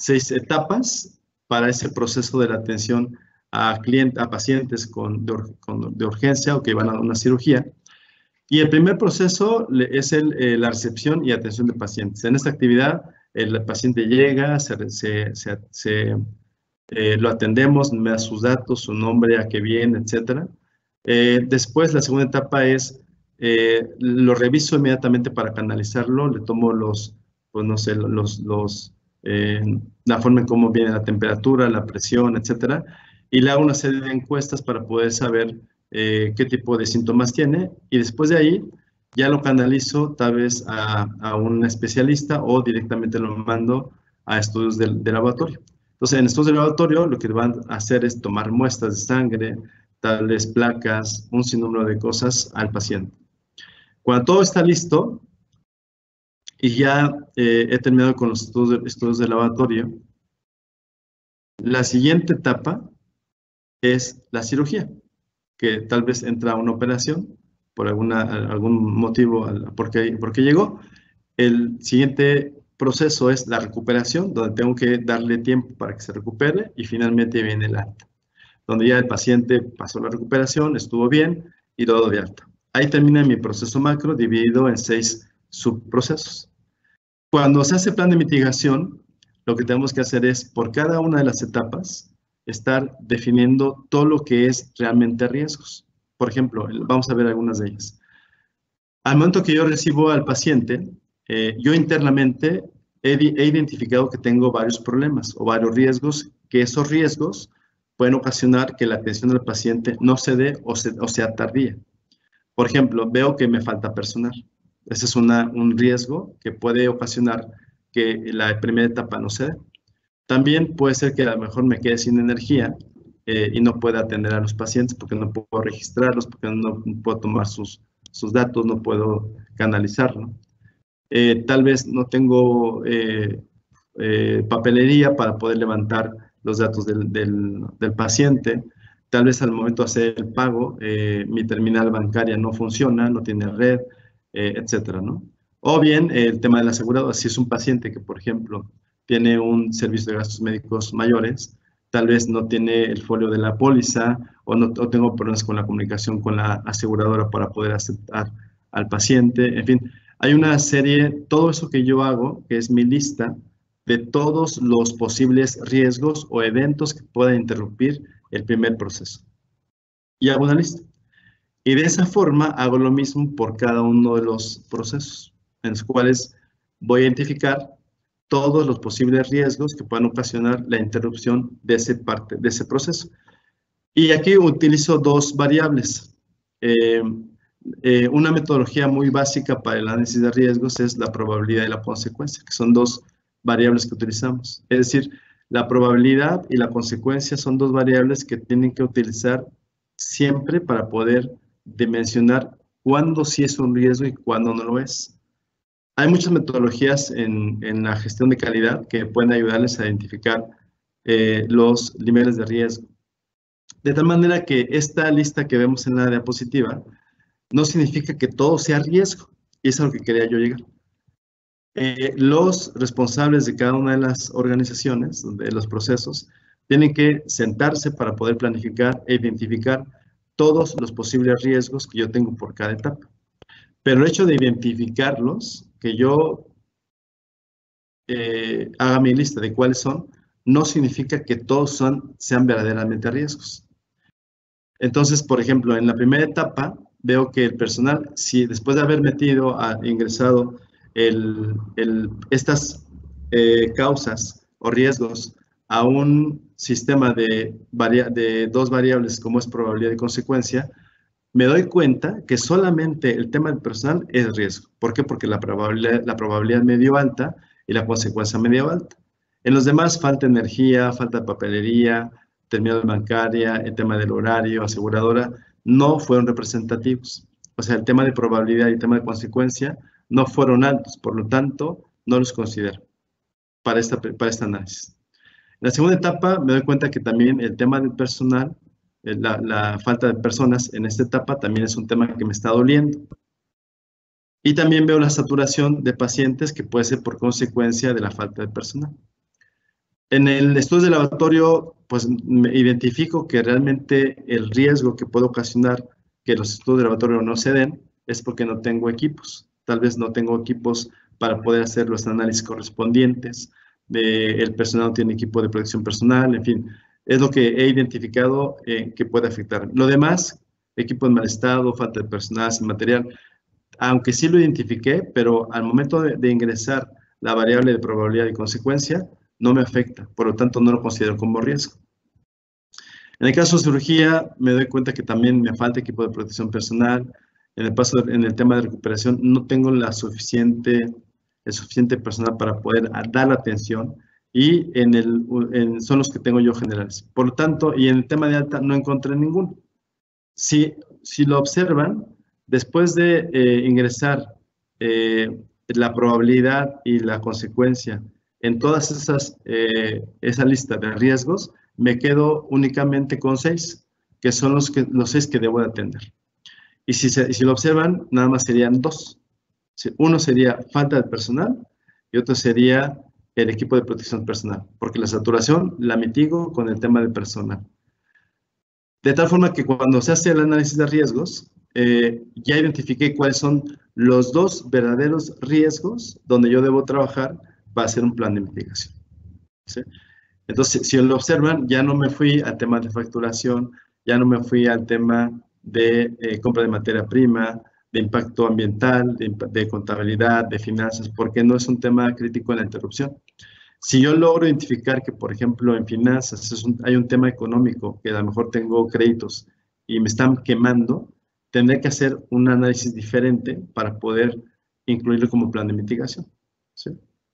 B: etapas para ese proceso de la atención a pacientes de urgencia o que van a una cirugía. Y el primer proceso es la recepción y atención de pacientes. En esta actividad, el paciente llega, lo atendemos, me da sus datos, su nombre, a qué viene, etc. Después, la segunda etapa es, lo reviso inmediatamente para canalizarlo, le tomo la forma en cómo viene la temperatura, la presión, etc. Y le hago una serie de encuestas para poder saber qué tipo de síntomas tiene, y después de ahí ya lo canalizo tal vez a un especialista o directamente lo mando a estudios de laboratorio. Entonces, en estudios de laboratorio lo que van a hacer es tomar muestras de sangre, tal vez placas, un sinnúmero de cosas al paciente. Cuando todo está listo y ya he terminado con los estudios de laboratorio, la siguiente etapa es la cirugía, que tal vez entra a una operación por algún motivo, porque llegó. El siguiente proceso es la recuperación, donde tengo que darle tiempo para que se recupere, y finalmente viene el alta, donde ya el paciente pasó la recuperación, estuvo bien y todo de alta. Ahí termina mi proceso macro dividido en 6 subprocesos. Cuando se hace plan de mitigación, lo que tenemos que hacer es, por cada una de las etapas, estar definiendo todo lo que es realmente riesgos. Por ejemplo, vamos a ver algunas de ellas. Al momento que yo recibo al paciente, yo internamente he identificado que tengo varios problemas o varios riesgos, que esos riesgos pueden ocasionar que la atención del paciente no se dé o sea tardía. Por ejemplo, veo que me falta personal. Ese es un riesgo que puede ocasionar que la primera etapa no se dé. También puede ser que a lo mejor me quede sin energía y no pueda atender a los pacientes porque no puedo registrarlos, porque no puedo tomar sus datos, no puedo canalizarlo. Tal vez no tengo papelería para poder levantar los datos del paciente. Tal vez al momento de hacer el pago, mi terminal bancaria no funciona, no tiene red, etcétera, ¿no? O bien el tema del asegurado, si es un paciente que, por ejemplo, tiene un servicio de gastos médicos mayores, tal vez no tiene el folio de la póliza o tengo problemas con la comunicación con la aseguradora para poder aceptar al paciente. En fin, hay una serie, todo eso que yo hago, que es mi lista de todos los posibles riesgos o eventos que puedan interrumpir el primer proceso. Y hago una lista. Y de esa forma hago lo mismo por cada uno de los procesos, en los cuales voy a identificar todos los posibles riesgos que puedan ocasionar la interrupción de ese proceso. Y aquí utilizo 2 variables. una metodología muy básica para el análisis de riesgos es la probabilidad y la consecuencia, que son dos variables que utilizamos. Es decir, la probabilidad y la consecuencia son dos variables que tienen que utilizar siempre para poder dimensionar cuándo sí es un riesgo y cuándo no lo es. Hay muchas metodologías en la gestión de calidad que pueden ayudarles a identificar los niveles de riesgo. De tal manera que esta lista que vemos en la diapositiva no significa que todo sea riesgo, y es a lo que quería yo llegar. Los responsables de cada una de las organizaciones, de los procesos, tienen que sentarse para poder planificar e identificar todos los posibles riesgos que yo tengo por cada etapa. Pero el hecho de identificarlos, que yo haga mi lista de cuáles son, no significa que todos sean verdaderamente riesgos. Entonces, por ejemplo, en la primera etapa, veo que el personal, si después de haber ingresado estas causas o riesgos a un sistema de dos variables como es probabilidad y consecuencia, me doy cuenta que solamente el tema del personal es riesgo. ¿Por qué? Porque la probabilidad es medio alta y la consecuencia medio alta. En los demás, falta energía, falta de papelería, terminal bancaria, el tema del horario, aseguradora, no fueron representativos. O sea, el tema de probabilidad y el tema de consecuencia no fueron altos, por lo tanto, no los considero para este análisis. En la segunda etapa me doy cuenta que también el tema del personal, la falta de personas en esta etapa también es un tema que me está doliendo. Y también veo la saturación de pacientes que puede ser por consecuencia de la falta de personal. En el estudio de laboratorio, pues me identifico que realmente el riesgo que puede ocasionar que los estudios de laboratorio no se den es porque no tengo equipos. Tal vez no tengo equipos para poder hacer los análisis correspondientes. El personal no tiene equipo de protección personal, en fin. Es lo que he identificado que puede afectar. Lo demás, equipo en mal estado, falta de personal, sin material, aunque sí lo identifiqué, pero al momento de ingresar la variable de probabilidad y consecuencia, no me afecta, por lo tanto no lo considero como riesgo. En el caso de cirugía, me doy cuenta que también me falta equipo de protección personal. En el tema de recuperación, no tengo el suficiente personal para poder dar la atención y son los que tengo yo generales. Por lo tanto, y en el tema de alta no encontré ninguno. Si lo observan, después de ingresar la probabilidad y la consecuencia en todas esa lista de riesgos, me quedo únicamente con 6, que son los 6 que debo de atender. Y si lo observan, nada más serían 2. Uno sería falta de personal y otro sería el equipo de protección personal, porque la saturación la mitigo con el tema de personal. De tal forma que cuando se hace el análisis de riesgos, ya identifiqué cuáles son los 2 verdaderos riesgos donde yo debo trabajar para hacer un plan de mitigación. ¿Sí? Entonces, si lo observan, ya no me fui al tema de facturación, ya no me fui al tema de compra de materia prima, de impacto ambiental, de contabilidad, de finanzas, porque no es un tema crítico en la interrupción. Si yo logro identificar que, por ejemplo, en finanzas hay un tema económico, que a lo mejor tengo créditos y me están quemando, tendré que hacer un análisis diferente para poder incluirlo como plan de mitigación. ¿Sí?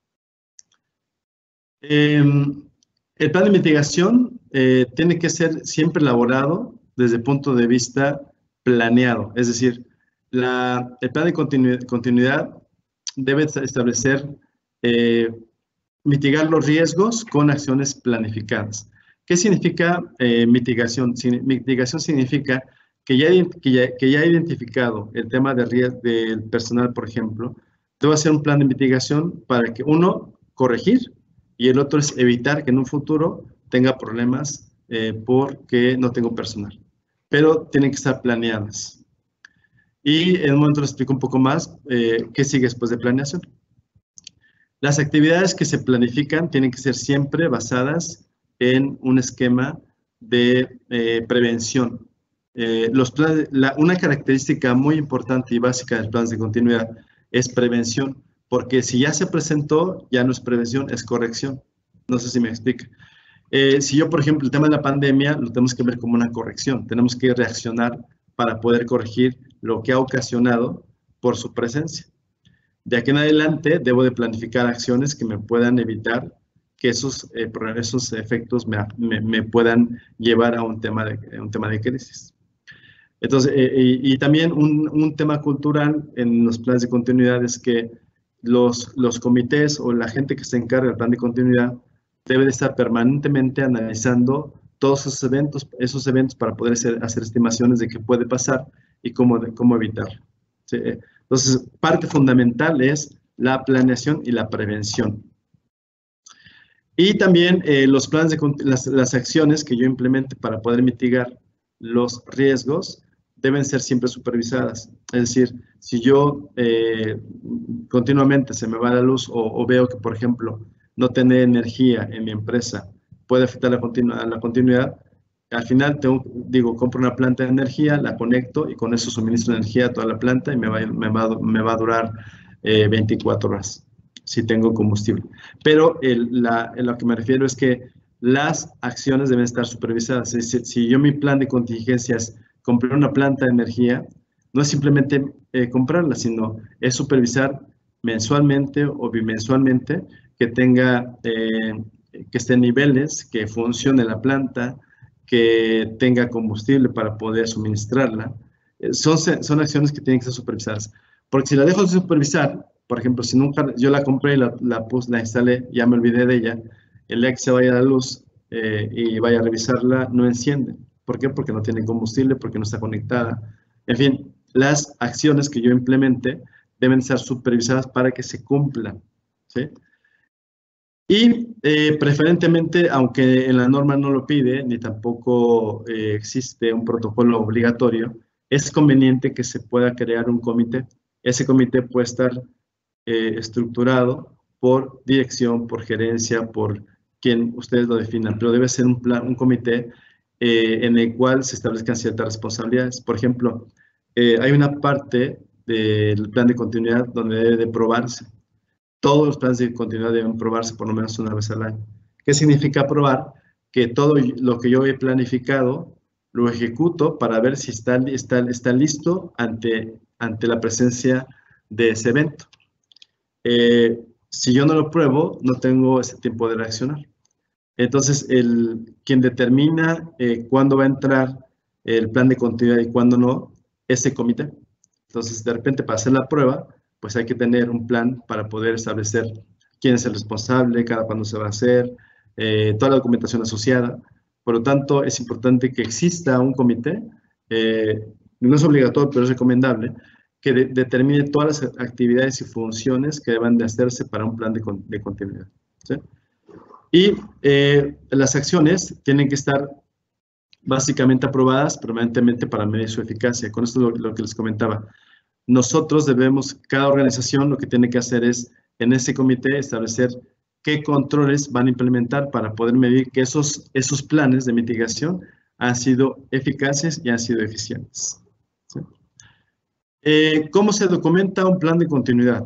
B: El plan de mitigación tiene que ser siempre elaborado desde el punto de vista planeado. Es decir, el plan de continuidad debe establecer mitigar los riesgos con acciones planificadas. ¿Qué significa mitigación? Mitigación significa que ya he identificado el tema de riesgo del personal, por ejemplo, debo hacer un plan de mitigación para que uno, corregir, y el otro es evitar que en un futuro tenga problemas porque no tengo personal. Pero tienen que estar planeadas. Y en un momento les explico un poco más qué sigue después de planeación. Las actividades que se planifican tienen que ser siempre basadas en un esquema de prevención. Una característica muy importante y básica de los planes de continuidad es prevención, porque si ya se presentó, ya no es prevención, es corrección. No sé si me explica. Si yo, por ejemplo, el tema de la pandemia lo tenemos que ver como una corrección. Tenemos que reaccionar para poder corregir lo que ha ocasionado por su presencia. De aquí en adelante debo de planificar acciones que me puedan evitar que esos efectos me puedan llevar a un tema de crisis. Entonces, y también un tema cultural en los planes de continuidad es que los comités o la gente que se encarga del plan de continuidad debe de estar permanentemente analizando todos esos eventos para poder hacer estimaciones de qué puede pasar y cómo evitarlo. ¿Sí? Entonces, parte fundamental es la planeación y la prevención. Y también los planes las acciones que yo implemente para poder mitigar los riesgos deben ser siempre supervisadas. Es decir, si yo continuamente se me va la luz o veo que, por ejemplo, no tener energía en mi empresa puede afectar la continuidad, al final compro una planta de energía, la conecto y con eso suministro energía a toda la planta y me va a durar 24 horas si tengo combustible. Pero lo que me refiero es que las acciones deben estar supervisadas. Es decir, si yo mi plan de contingencia es comprar una planta de energía, no es simplemente comprarla, sino es supervisar mensualmente o bimensualmente que esté en niveles, que funcione la planta, que tenga combustible para poder suministrarla. Son acciones que tienen que ser supervisadas. Porque si la dejo de supervisar, por ejemplo, si nunca yo la compré, la instalé, ya me olvidé de ella, el día que se vaya la luz y vaya a revisarla, no enciende. ¿Por qué? Porque no tiene combustible, porque no está conectada. En fin, las acciones que yo implemente deben ser supervisadas para que se cumplan, ¿sí? Y preferentemente, aunque en la norma no lo pide, ni tampoco existe un protocolo obligatorio, es conveniente que se pueda crear un comité. Ese comité puede estar estructurado por dirección, por gerencia, por quien ustedes lo definan, pero debe ser un comité en el cual se establezcan ciertas responsabilidades. Por ejemplo, hay una parte del plan de continuidad donde debe de probarse. Todos los planes de continuidad deben probarse por lo menos una vez al año. ¿Qué significa probar? Que todo lo que yo he planificado lo ejecuto para ver si está listo ante la presencia de ese evento. Si yo no lo pruebo, no tengo ese tiempo de reaccionar. Entonces, quien determina cuándo va a entrar el plan de continuidad y cuándo no, es el comité. Entonces, de repente, para hacer la prueba, pues hay que tener un plan para poder establecer quién es el responsable, cada cuándo se va a hacer, toda la documentación asociada. Por lo tanto, es importante que exista un comité, no es obligatorio, pero es recomendable, que determine todas las actividades y funciones que deban de hacerse para un plan de continuidad, ¿sí? Y las acciones tienen que estar básicamente aprobadas permanentemente para medir su eficacia. Con esto lo que les comentaba. Nosotros cada organización lo que tiene que hacer es, en ese comité, establecer qué controles van a implementar para poder medir que esos planes de mitigación han sido eficaces y han sido eficientes, ¿sí? ¿Cómo se documenta un plan de continuidad?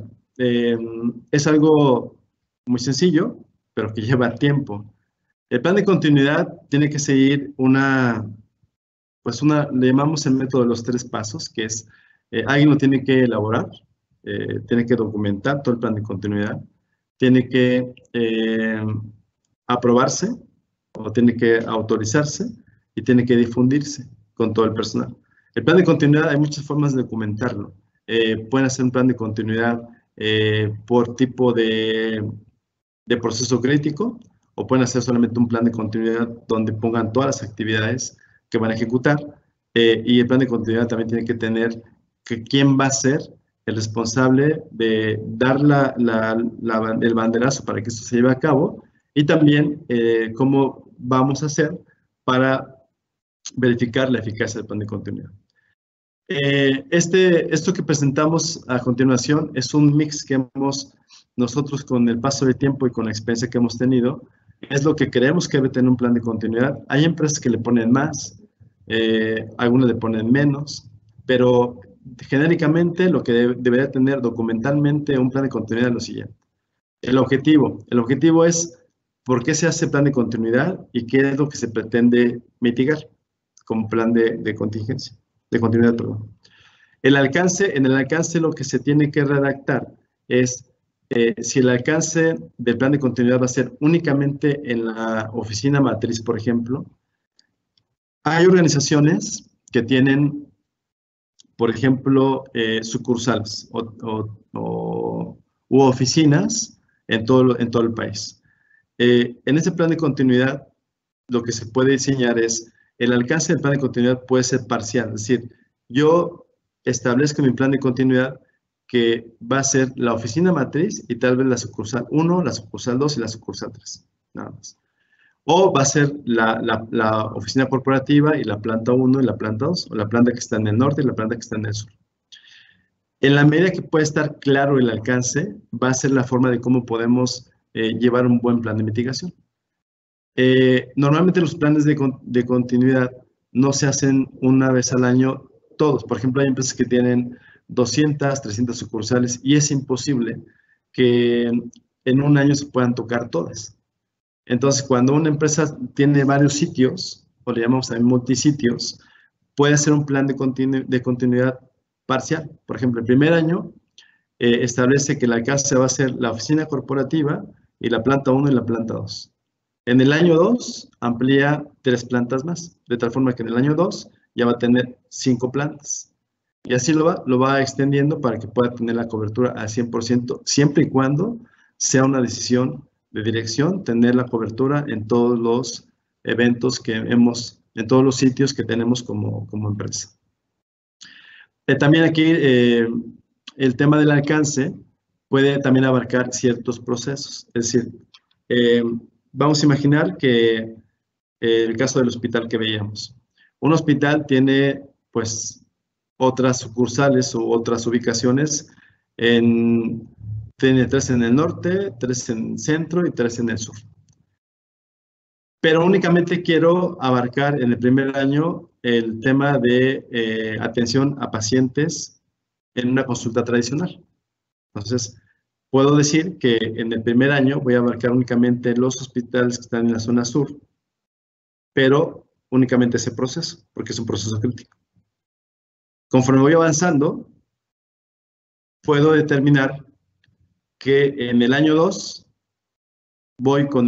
B: Es algo muy sencillo, pero que lleva tiempo. El plan de continuidad tiene que seguir le llamamos el método de los 3 pasos, que es, alguien lo tiene que elaborar, tiene que documentar todo el plan de continuidad, tiene que aprobarse, o tiene que autorizarse, y tiene que difundirse con todo el personal. El plan de continuidad hay muchas formas de documentarlo. Pueden hacer un plan de continuidad por tipo de proceso crítico, o pueden hacer solamente un plan de continuidad donde pongan todas las actividades que van a ejecutar, y el plan de continuidad también tiene que tener quién va a ser el responsable de dar el banderazo para que esto se lleve a cabo, y también cómo vamos a hacer para verificar la eficacia del plan de continuidad. Esto que presentamos a continuación es un mix que nosotros, con el paso del tiempo y con la experiencia que hemos tenido, es lo que creemos que debe tener un plan de continuidad. Hay empresas que le ponen más, algunas le ponen menos, pero genéricamente lo que debería tener documentalmente un plan de continuidad es lo siguiente. El objetivo es por qué se hace plan de continuidad y qué es lo que se pretende mitigar como plan de contingencia. de continuidad, perdón. En el alcance lo que se tiene que redactar es si el alcance del plan de continuidad va a ser únicamente en la oficina matriz, por ejemplo. Hay organizaciones que tienen, por ejemplo, sucursales u oficinas en todo el país. En ese plan de continuidad, lo que se puede diseñar es, el alcance del plan de continuidad puede ser parcial, es decir, yo establezco mi plan de continuidad que va a ser la oficina matriz y tal vez la sucursal 1, la sucursal 2 y la sucursal 3, nada más. O va a ser la oficina corporativa y la planta 1 y la planta 2, o la planta que está en el norte y la planta que está en el sur. En la medida que pueda estar claro el alcance, va a ser la forma de cómo podemos llevar un buen plan de mitigación. Normalmente los planes de continuidad no se hacen una vez al año todos. Por ejemplo, hay empresas que tienen 200, 300 sucursales y es imposible que en un año se puedan tocar todas. Entonces, cuando una empresa tiene varios sitios, o le llamamos también multisitios, puede hacer un plan de continuidad parcial. Por ejemplo, el primer año establece que el alcance va a ser la oficina corporativa y la planta 1 y la planta 2. En el año 2 amplía 3 plantas más, de tal forma que en el año 2 ya va a tener 5 plantas. Y así lo va extendiendo para que pueda tener la cobertura al 100%, siempre y cuando sea una decisión de dirección, tener la cobertura en todos los eventos en todos los sitios que tenemos como empresa. También aquí el tema del alcance puede también abarcar ciertos procesos. Es decir, vamos a imaginar que el caso del hospital que veíamos. Un hospital tiene, pues, otras sucursales u otras ubicaciones. Tiene 3 en el norte, 3 en el centro y 3 en el sur. Pero únicamente quiero abarcar en el primer año el tema de atención a pacientes en una consulta tradicional. Entonces, puedo decir que en el primer año voy a abarcar únicamente los hospitales que están en la zona sur, pero únicamente ese proceso, porque es un proceso crítico. Conforme voy avanzando, puedo determinar que en el año 2 voy con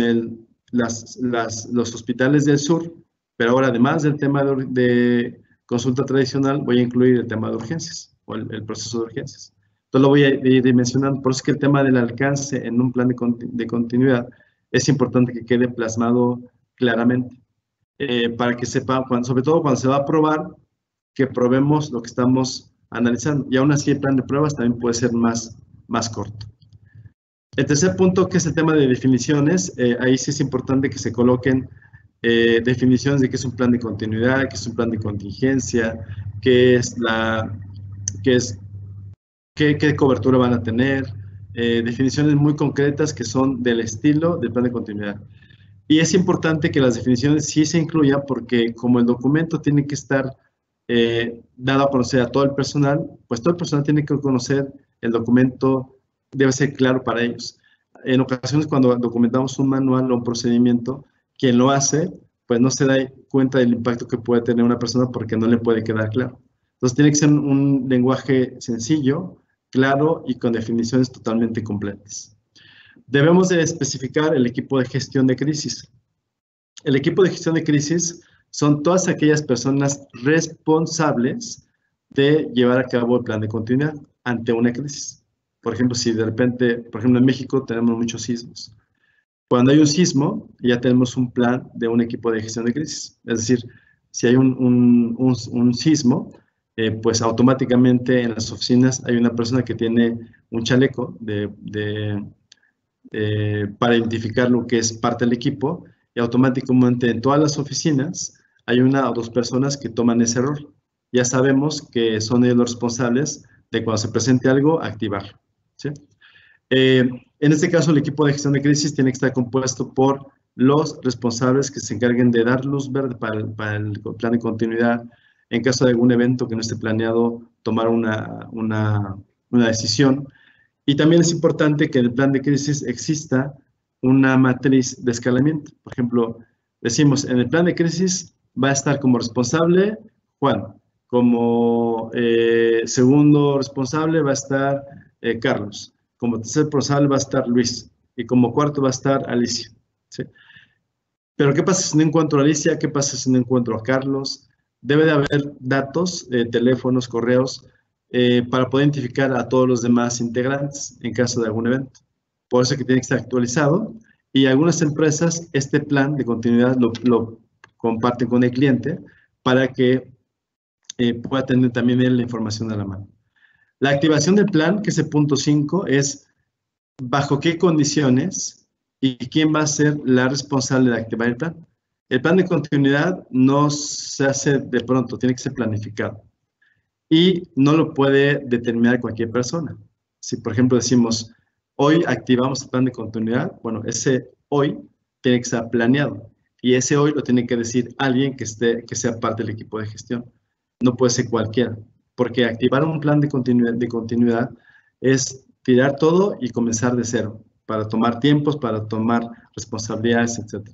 B: los hospitales del sur, pero ahora además del tema de consulta tradicional, voy a incluir el tema de urgencias, o el proceso de urgencias. Entonces lo voy a ir dimensionando. Por eso es que el tema del alcance en un plan de continuidad es importante que quede plasmado claramente, para que sepa, sobre todo cuando se va a probar, que probemos lo que estamos analizando. Y aún así el plan de pruebas también puede ser más corto. El tercer punto, que es el tema de definiciones, ahí sí es importante que se coloquen definiciones de qué es un plan de continuidad, qué es un plan de contingencia, qué cobertura van a tener, definiciones muy concretas que son del estilo del plan de continuidad. Y es importante que las definiciones sí se incluyan, porque como el documento tiene que estar dado a conocer a todo el personal, pues todo el personal tiene que conocer el documento, debe ser claro para ellos. En ocasiones, cuando documentamos un manual o un procedimiento, quien lo hace, pues no se da cuenta del impacto que puede tener una persona porque no le puede quedar claro. Entonces tiene que ser un lenguaje sencillo, claro y con definiciones totalmente completas. Debemos de especificar el equipo de gestión de crisis. El equipo de gestión de crisis son todas aquellas personas responsables de llevar a cabo el plan de continuidad ante una crisis. Por ejemplo, si de repente, por ejemplo, en México tenemos muchos sismos. Cuando hay un sismo, ya tenemos un plan de un equipo de gestión de crisis. Es decir, si hay un sismo, pues automáticamente en las oficinas hay una persona que tiene un chaleco para identificar lo que es parte del equipo, y automáticamente en todas las oficinas hay 1 o 2 personas que toman ese rol. Ya sabemos que son ellos los responsables de cuando se presente algo, activarlo, ¿sí? En este caso, el equipo de gestión de crisis tiene que estar compuesto por los responsables que se encarguen de dar luz verde para el plan de continuidad. En caso de algún evento que no esté planeado, tomar una decisión. Y también es importante que en el plan de crisis exista una matriz de escalamiento. Por ejemplo, decimos, en el plan de crisis va a estar como responsable Juan, Como segundo responsable va a estar Carlos. Como tercer responsable va a estar Luis. Y como cuarto va a estar Alicia. ¿Sí? Pero ¿qué pasa si no encuentro a Alicia? ¿Qué pasa si no encuentro a Carlos? Debe de haber datos, teléfonos, correos, para poder identificar a todos los demás integrantes en caso de algún evento. Por eso que tiene que estar actualizado. Y algunas empresas este plan de continuidad lo comparten con el cliente para que pueda tener también él la información a la mano. La activación del plan, que es el punto 5, es bajo qué condiciones y quién va a ser la responsable de activar el plan. El plan de continuidad no se hace de pronto, tiene que ser planificado. Y no lo puede determinar cualquier persona. Si, por ejemplo, decimos, hoy activamos el plan de continuidad, bueno, ese hoy tiene que estar planeado. Y ese hoy lo tiene que decir alguien que sea parte del equipo de gestión. No puede ser cualquiera. Porque activar un plan de continuidad es tirar todo y comenzar de cero, para tomar tiempos, para tomar responsabilidades, etc.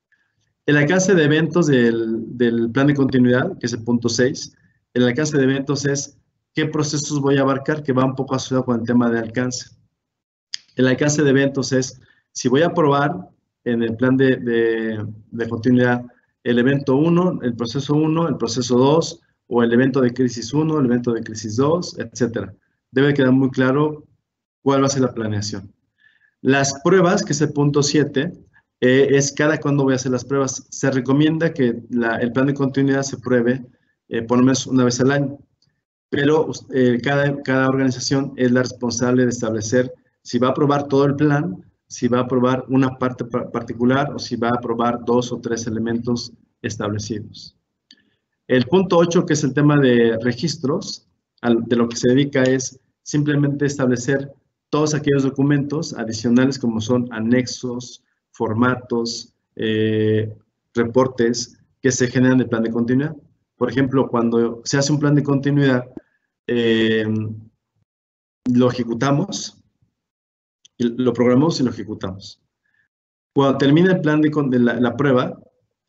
B: El alcance de eventos del plan de continuidad, que es el punto 6, el alcance de eventos es qué procesos voy a abarcar, que va un poco asociado con el tema de alcance. El alcance de eventos es si voy a probar en el plan de continuidad el evento 1, el proceso 1, el proceso 2, o el evento de crisis 1, el evento de crisis 2, etc. Debe quedar muy claro cuál va a ser la planeación. Las pruebas, que es el punto 7, es cada cuándo voy a hacer las pruebas. Se recomienda que el plan de continuidad se pruebe por lo menos una vez al año, pero cada organización es la responsable de establecer si va a aprobar todo el plan, si va a aprobar una parte particular o si va a aprobar 2 o 3 elementos establecidos. El punto 8, que es el tema de registros, de lo que se dedica es simplemente establecer todos aquellos documentos adicionales como son anexos, formatos, reportes que se generan del plan de continuidad. Por ejemplo, cuando se hace un plan de continuidad, lo ejecutamos, lo programamos y lo ejecutamos. Cuando termina el plan de la prueba,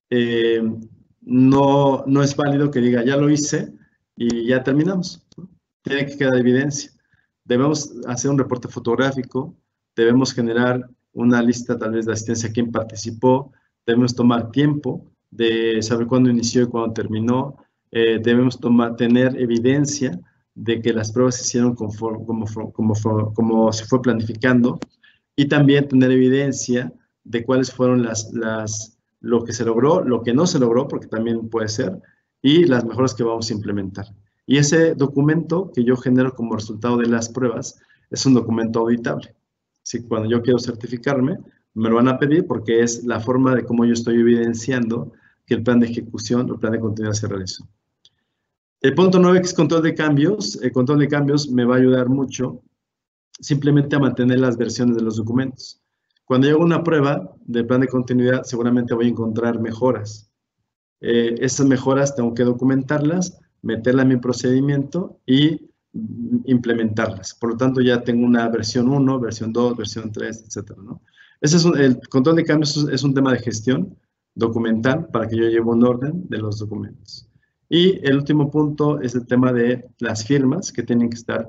B: no es válido que diga, ya lo hice y ya terminamos. Tiene que quedar evidencia. Debemos hacer un reporte fotográfico, debemos generar una lista tal vez de asistencia a quien participó, debemos tomar tiempo de saber cuándo inició y cuándo terminó, debemos tener evidencia de que las pruebas se hicieron como se fue planificando y también tener evidencia de cuáles fueron lo que se logró, lo que no se logró, porque también puede ser, y las mejoras que vamos a implementar. Y ese documento que yo genero como resultado de las pruebas es un documento auditable. Si cuando yo quiero certificarme, me lo van a pedir porque es la forma de cómo yo estoy evidenciando que el plan de ejecución o el plan de continuidad se realizó. El punto 9, que es control de cambios. El control de cambios me va a ayudar mucho simplemente a mantener las versiones de los documentos. Cuando yo hago una prueba del plan de continuidad, seguramente voy a encontrar mejoras. Esas mejoras tengo que documentarlas, meterlas en mi procedimiento y implementarlas. Por lo tanto, ya tengo una versión 1, versión 2, versión 3, etcétera, ¿no? El control de cambios es un tema de gestión documental para que yo lleve un orden de los documentos. Y el último punto es el tema de las firmas que tienen que estar,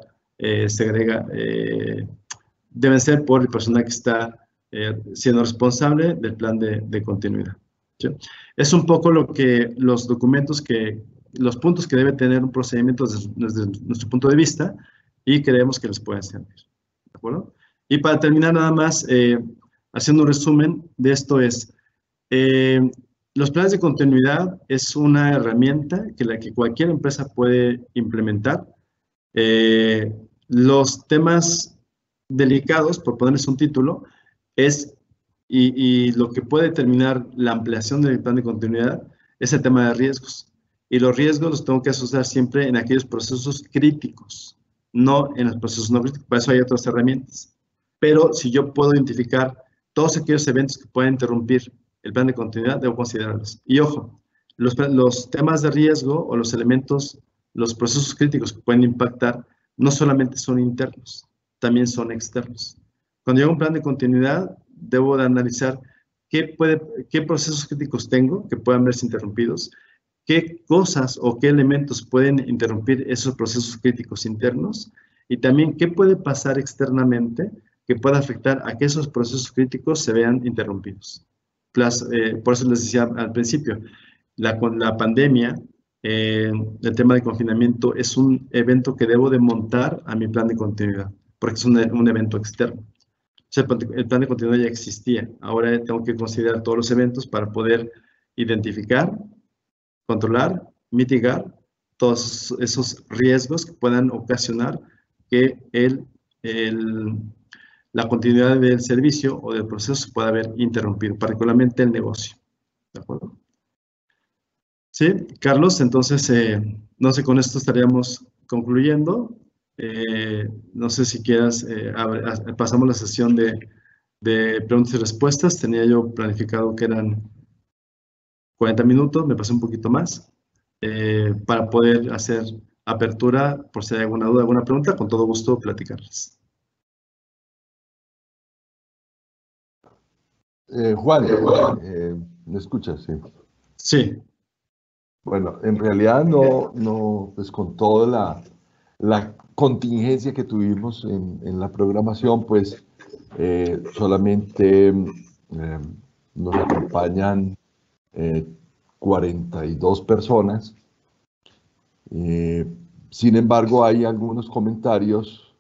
B: deben ser por el personal que está siendo responsable del plan de continuidad. ¿Sí? Es un poco los documentos los puntos que debe tener un procedimiento desde nuestro punto de vista y creemos que les pueden servir. ¿De acuerdo? Y para terminar nada más, haciendo un resumen de esto es, los planes de continuidad es una herramienta que cualquier empresa puede implementar. Los temas delicados, por ponerles un título, y lo que puede determinar la ampliación del plan de continuidad es el tema de riesgos. Y los riesgos los tengo que asociar siempre en aquellos procesos críticos, no en los procesos no críticos. Para eso hay otras herramientas. Pero si yo puedo identificar todos aquellos eventos que pueden interrumpir el plan de continuidad, debo considerarlos. Y ojo, los temas de riesgo o los elementos, los procesos críticos que pueden impactar, no solamente son internos, también son externos. Cuando yo hago un plan de continuidad, debo de analizar qué procesos críticos tengo que puedan verse interrumpidos, qué cosas o qué elementos pueden interrumpir esos procesos críticos internos y también qué puede pasar externamente que pueda afectar a que esos procesos críticos se vean interrumpidos. Por eso les decía al principio, la pandemia, el tema de confinamiento es un evento que debo de montar a mi plan de continuidad, porque es un evento externo. O sea, el plan de continuidad ya existía. Ahora tengo que considerar todos los eventos para poder identificar, controlar, mitigar todos esos riesgos que puedan ocasionar que la continuidad del servicio o del proceso se pueda ver interrumpido, particularmente el negocio. ¿De acuerdo? Sí, Carlos, entonces, no sé, con esto estaríamos concluyendo. No sé si quieras, pasamos la sesión de preguntas y respuestas. Tenía yo planificado que eran 40 minutos, me pasé un poquito más, para poder hacer apertura por si hay alguna duda, alguna pregunta, con todo gusto platicarles.
A: Juan, ¿me escuchas? Sí.
B: Sí.
A: Bueno, en realidad no, pues con toda la contingencia que tuvimos en la programación, pues solamente nos acompañan 42 personas. Sin embargo, hay algunos comentarios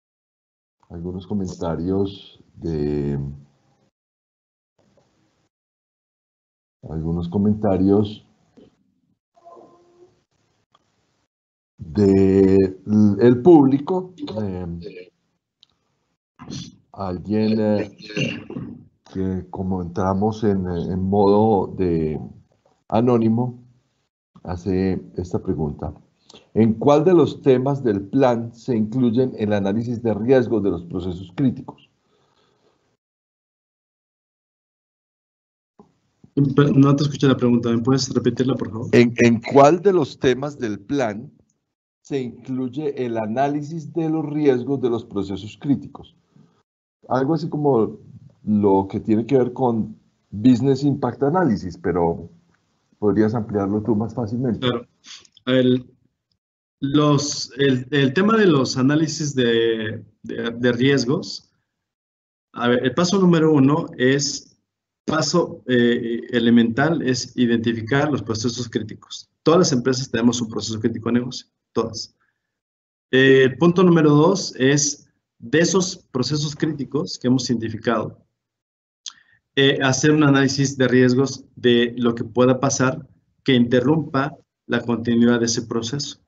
A: del público. Alguien que, como entramos en modo de anónimo, hace esta pregunta. ¿En cuál de los temas del plan se incluyen el análisis de riesgos de los procesos críticos?
B: No te escuché la pregunta, ¿me puedes repetirla, por favor?
A: ¿En cuál de los temas del plan se incluye el análisis de los riesgos de los procesos críticos? Algo así como lo que tiene que ver con Business Impact Analysis, pero podrías ampliarlo tú más fácilmente.
B: Claro. El tema de los análisis de riesgos, a ver, el paso número 1 es, elemental, es identificar los procesos críticos. Todas las empresas tenemos un proceso crítico de negocio, todas. El punto número 2 es, de esos procesos críticos que hemos identificado, hacer un análisis de riesgos de lo que pueda pasar que interrumpa la continuidad de ese proceso.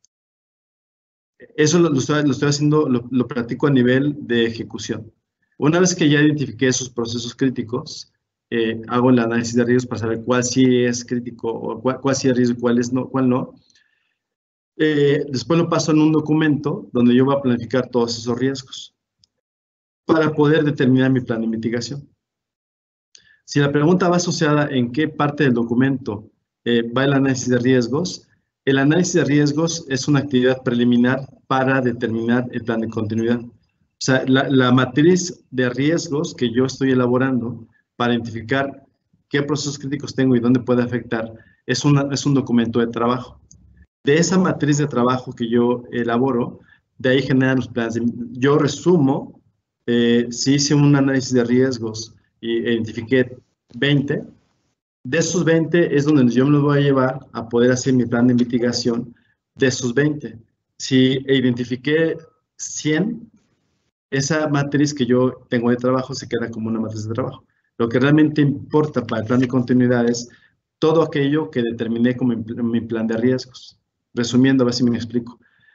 B: Eso lo estoy haciendo, lo practico a nivel de ejecución. Una vez que ya identifiqué esos procesos críticos, hago el análisis de riesgos para saber cuál sí es crítico o cuál sí es riesgo y cuál no. Después lo paso en un documento donde yo voy a planificar todos esos riesgos para poder determinar mi plan de mitigación. Si la pregunta va asociada en qué parte del documento va el análisis de riesgos, el análisis de riesgos es una actividad preliminar para determinar el plan de continuidad. O sea, la matriz de riesgos que yo estoy elaborando para identificar qué procesos críticos tengo y dónde puede afectar es un documento de trabajo. De esa matriz de trabajo que yo elaboro, de ahí generan los planes. Yo resumo, si hice un análisis de riesgos y identifiqué 20, de esos 20 es donde yo me los voy a llevar a poder hacer mi plan de mitigación de esos 20. Si identifiqué 100, esa matriz que yo tengo de trabajo se queda como una matriz de trabajo. Lo que realmente importa para el plan de continuidad es todo aquello que determiné como mi plan de riesgos. Resumiendo, a ver si me explico.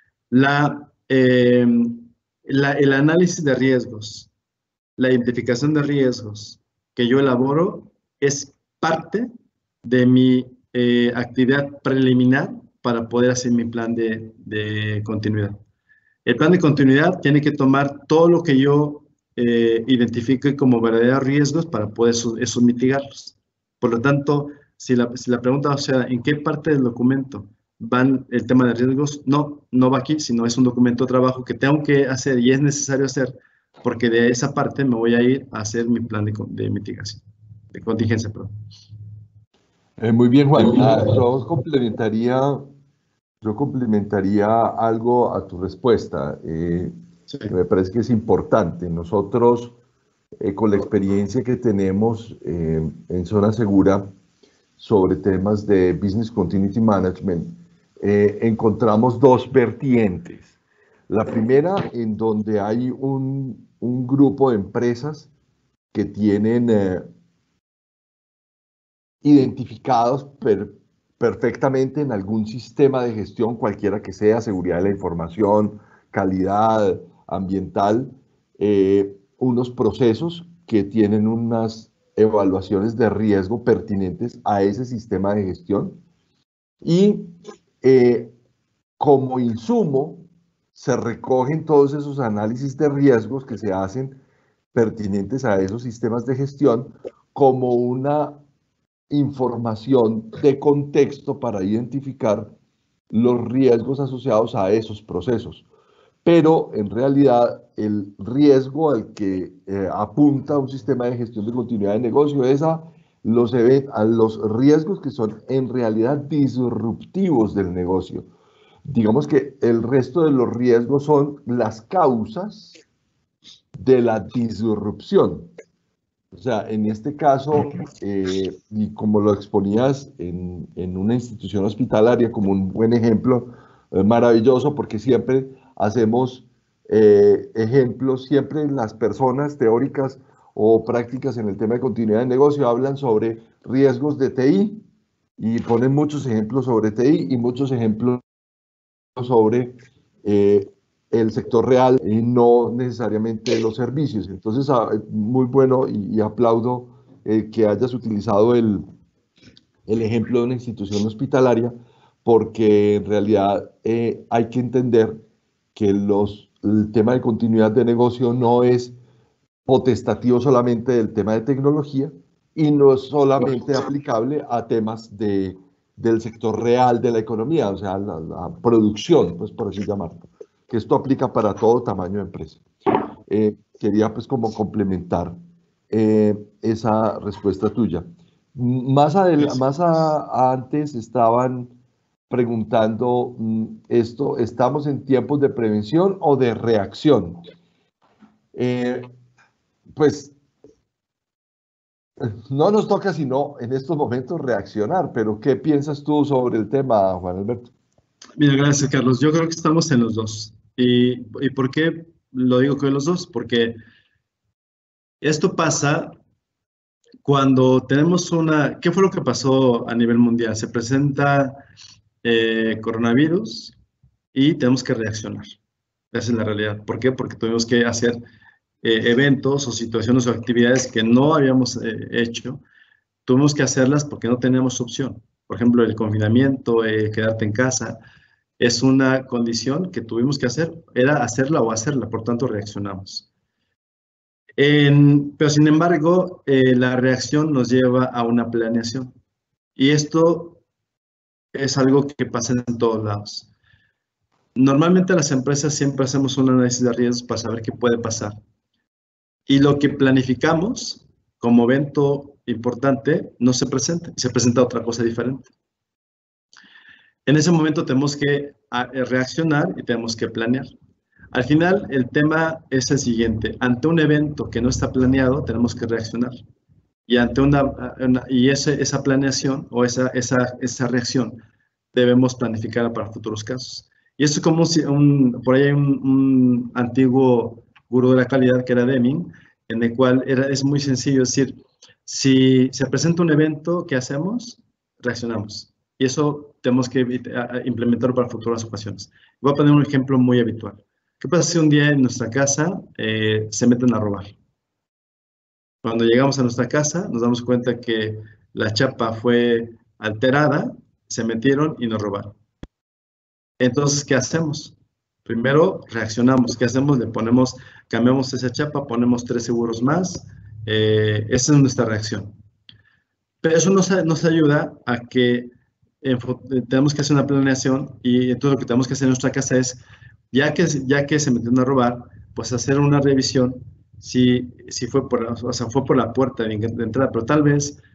B: El análisis de riesgos, la identificación de riesgos que yo elaboro es parte de mi actividad preliminar para poder hacer mi plan de continuidad. El plan de continuidad tiene que tomar todo lo que yo identifique como verdaderos riesgos para poder esos mitigarlos. Por lo tanto, si la pregunta o sea, ¿en qué parte del documento van el tema de riesgos? No va aquí, sino es un documento de trabajo que tengo que hacer y es necesario hacer, porque de esa parte me voy a ir a hacer mi plan de mitigación, de contingencia, perdón.
A: Muy bien, Juan. Yo complementaría algo a tu respuesta,
B: Sí,
A: que me parece que es importante. Nosotros, con la experiencia que tenemos en Zona Segura sobre temas de Business Continuity Management, encontramos dos vertientes. La primera, en donde hay un grupo de empresas que tienen identificados perfectamente en algún sistema de gestión, cualquiera que sea, seguridad de la información, calidad ambiental, unos procesos que tienen unas evaluaciones de riesgo pertinentes a ese sistema de gestión y eh, como insumo se recogen todos esos análisis de riesgos que se hacen pertinentes a esos sistemas de gestión como una información de contexto para identificar los riesgos asociados a esos procesos. Pero en realidad el riesgo al que apunta un sistema de gestión de continuidad de negocio es a los riesgos que son en realidad disruptivos del negocio. Digamos que el resto de los riesgos son las causas de la disrupción. O sea, en este caso, y como lo exponías en una institución hospitalaria como un buen ejemplo, maravilloso, porque siempre hacemos ejemplos, siempre las personas teóricas o prácticas en el tema de continuidad de negocio hablan sobre riesgos de TI y ponen muchos ejemplos sobre TI y muchos ejemplos sobre el sector real y no necesariamente los servicios. Entonces, muy bueno y aplaudo que hayas utilizado el ejemplo de una institución hospitalaria, porque en realidad hay que entender que el tema de continuidad de negocio no es potestativo solamente del tema de tecnología y no es solamente aplicable a temas del sector real de la economía, o sea, la producción, pues por así llamarlo, que esto aplica para todo tamaño de empresa. Quería pues como complementar esa respuesta tuya. Antes estaban preguntando esto, ¿estamos en tiempos de prevención o de reacción? Eh, pues no nos toca sino en estos momentos reaccionar, pero ¿qué piensas tú sobre el tema, Juan Alberto?
B: mira, gracias, Carlos. Yo creo que estamos en los dos. ¿Y por qué lo digo que en los dos? Porque esto pasa cuando tenemos una... ¿Qué fue lo que pasó a nivel mundial? Se presenta coronavirus y tenemos que reaccionar. Esa es la realidad. ¿Por qué? Porque tuvimos que hacer eventos o situaciones o actividades que no habíamos hecho. Tuvimos que hacerlas porque no teníamos opción. Por ejemplo, el confinamiento, quedarte en casa, es una condición que tuvimos que hacer, era hacerla o hacerla, por tanto reaccionamos. Pero sin embargo, la reacción nos lleva a una planeación. Y esto es algo que pasa en todos lados. Normalmente las empresas siempre hacemos un análisis de riesgos para saber qué puede pasar. Y lo que planificamos como evento importante no se presenta, y se presenta otra cosa diferente. En ese momento tenemos que reaccionar y tenemos que planear. Al final, el tema es el siguiente. Ante un evento que no está planeado, tenemos que reaccionar. Y ante esa planeación o esa reacción debemos planificarla para futuros casos. Y esto es como por ahí hay un antiguo gurú de la calidad que era Deming, en el cual es muy sencillo decir, si se presenta un evento, ¿qué hacemos? Reaccionamos. Y eso tenemos que implementarlo para futuras ocasiones. Voy a poner un ejemplo muy habitual. ¿Qué pasa si un día en nuestra casa se meten a robar? Cuando llegamos a nuestra casa, nos damos cuenta que la chapa fue alterada, se metieron y nos robaron. Entonces, ¿qué hacemos? Primero reaccionamos. ¿Qué hacemos? Cambiamos esa chapa, ponemos 3 seguros más. Esa es nuestra reacción. Pero eso nos ayuda a que tenemos que hacer una planeación y entonces lo que tenemos que hacer en nuestra casa es, ya que se metieron a robar, pues hacer una revisión si fue fue por la puerta de entrada, pero tal vez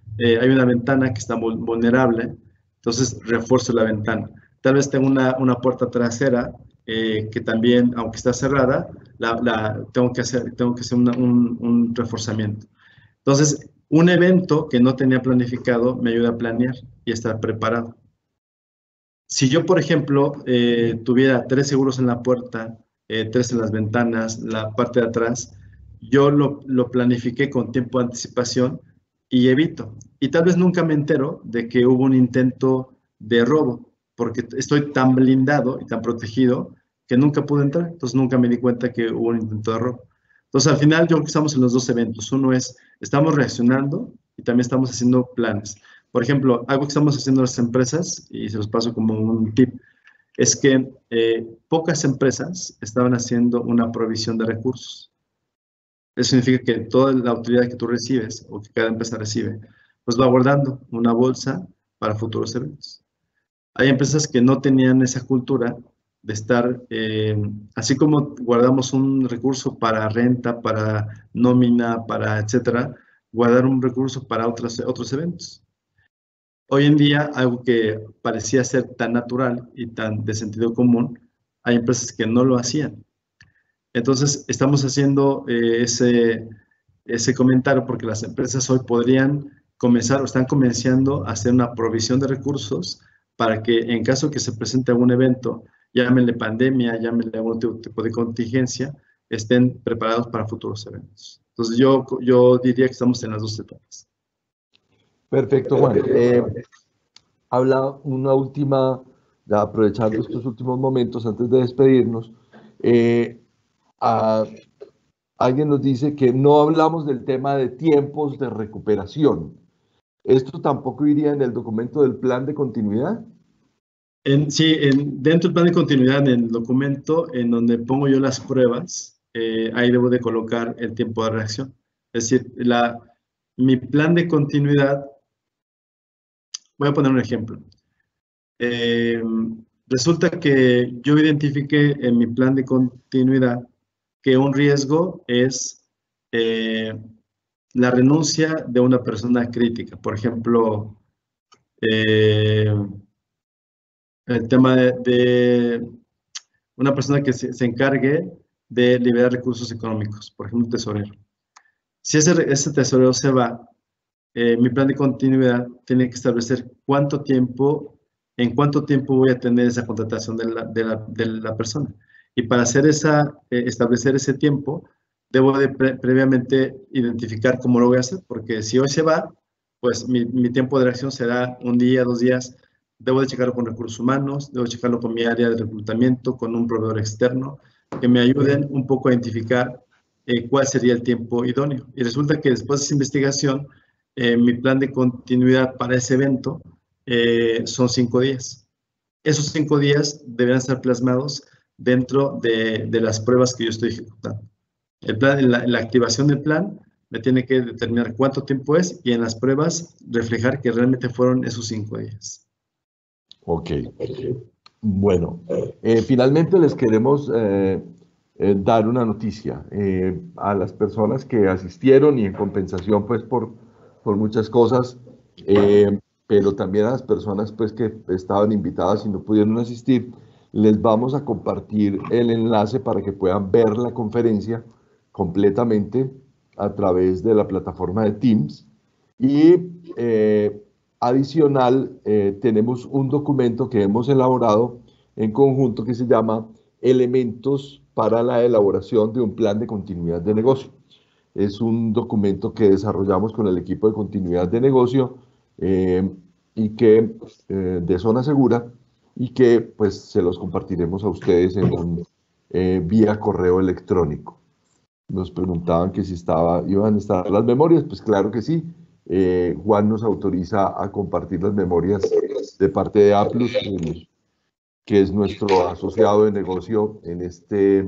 B: hay una ventana que está vulnerable, entonces refuerzo la ventana. Tal vez tengo una puerta trasera que también, aunque está cerrada, tengo que hacer un reforzamiento. Entonces, un evento que no tenía planificado me ayuda a planear y estar preparado. Si yo, por ejemplo, tuviera 3 seguros en la puerta, 3 en las ventanas, la parte de atrás, yo lo planifiqué con tiempo de anticipación y evito. Y tal vez nunca me entero de que hubo un intento de robo, porque estoy tan blindado y tan protegido que nunca pude entrar. Entonces nunca me di cuenta que hubo un intento de robo. Entonces al final yo creo que estamos en los dos eventos. Uno es, estamos reaccionando y también estamos haciendo planes. Por ejemplo, algo que estamos haciendo las empresas, y se los paso como un tip, es que pocas empresas estaban haciendo una provisión de recursos. Eso significa que toda la utilidad que tú recibes, o que cada empresa recibe, pues va guardando una bolsa para futuros eventos. Hay empresas que no tenían esa cultura de estar, así como guardamos un recurso para renta, para nómina, para etcétera, guardar un recurso para otros eventos. Hoy en día, algo que parecía ser tan natural y tan de sentido común, hay empresas que no lo hacían. Entonces, estamos haciendo ese comentario porque las empresas hoy podrían comenzar o están comenzando a hacer una provisión de recursos para que en caso que se presente algún evento, llámenle pandemia, llámenle algún tipo de contingencia, estén preparados para futuros eventos. Entonces, yo diría que estamos en las dos etapas.
A: Perfecto, Juan. Habla una última, ya aprovechando estos últimos momentos antes de despedirnos, alguien nos dice que no hablamos del tema de tiempos de recuperación. ¿Esto tampoco iría en el documento del plan de continuidad?
B: Sí, dentro del plan de continuidad, en el documento en donde pongo yo las pruebas, ahí debo de colocar el tiempo de reacción. Es decir, mi plan de continuidad, voy a poner un ejemplo. Resulta que yo identifiqué en mi plan de continuidad que un riesgo es la renuncia de una persona crítica. Por ejemplo, el tema de una persona que se encargue de liberar recursos económicos, por ejemplo, un tesorero. Si ese tesorero se va, mi plan de continuidad tiene que establecer en cuánto tiempo voy a tener esa contratación de la persona. Y para hacer establecer ese tiempo, debo de previamente identificar cómo lo voy a hacer, porque si hoy se va, pues mi tiempo de reacción será un día, 2 días. Debo de checarlo con recursos humanos, debo de checarlo con mi área de reclutamiento, con un proveedor externo, que me ayuden un poco a identificar cuál sería el tiempo idóneo. Y resulta que después de esa investigación, mi plan de continuidad para ese evento son 5 días. Esos 5 días deberán estar plasmados dentro de las pruebas que yo estoy ejecutando. La activación del plan me tiene que determinar cuánto tiempo es y en las pruebas reflejar que realmente fueron esos 5 días.
A: Ok. Bueno, finalmente les queremos dar una noticia a las personas que asistieron y en compensación pues por muchas cosas, pero también a las personas pues que estaban invitadas y no pudieron asistir, les vamos a compartir el enlace para que puedan ver la conferencia completamente a través de la plataforma de Teams y adicional, tenemos un documento que hemos elaborado en conjunto que se llama Elementos para la elaboración de un plan de continuidad de negocio. Es un documento que desarrollamos con el equipo de continuidad de negocio y que de Zona Segura y que pues se los compartiremos a ustedes vía correo electrónico. Nos preguntaban que si iban a estar las memorias, pues claro que sí. Juan nos autoriza a compartir las memorias de parte de Aplus, que es nuestro asociado de negocio en este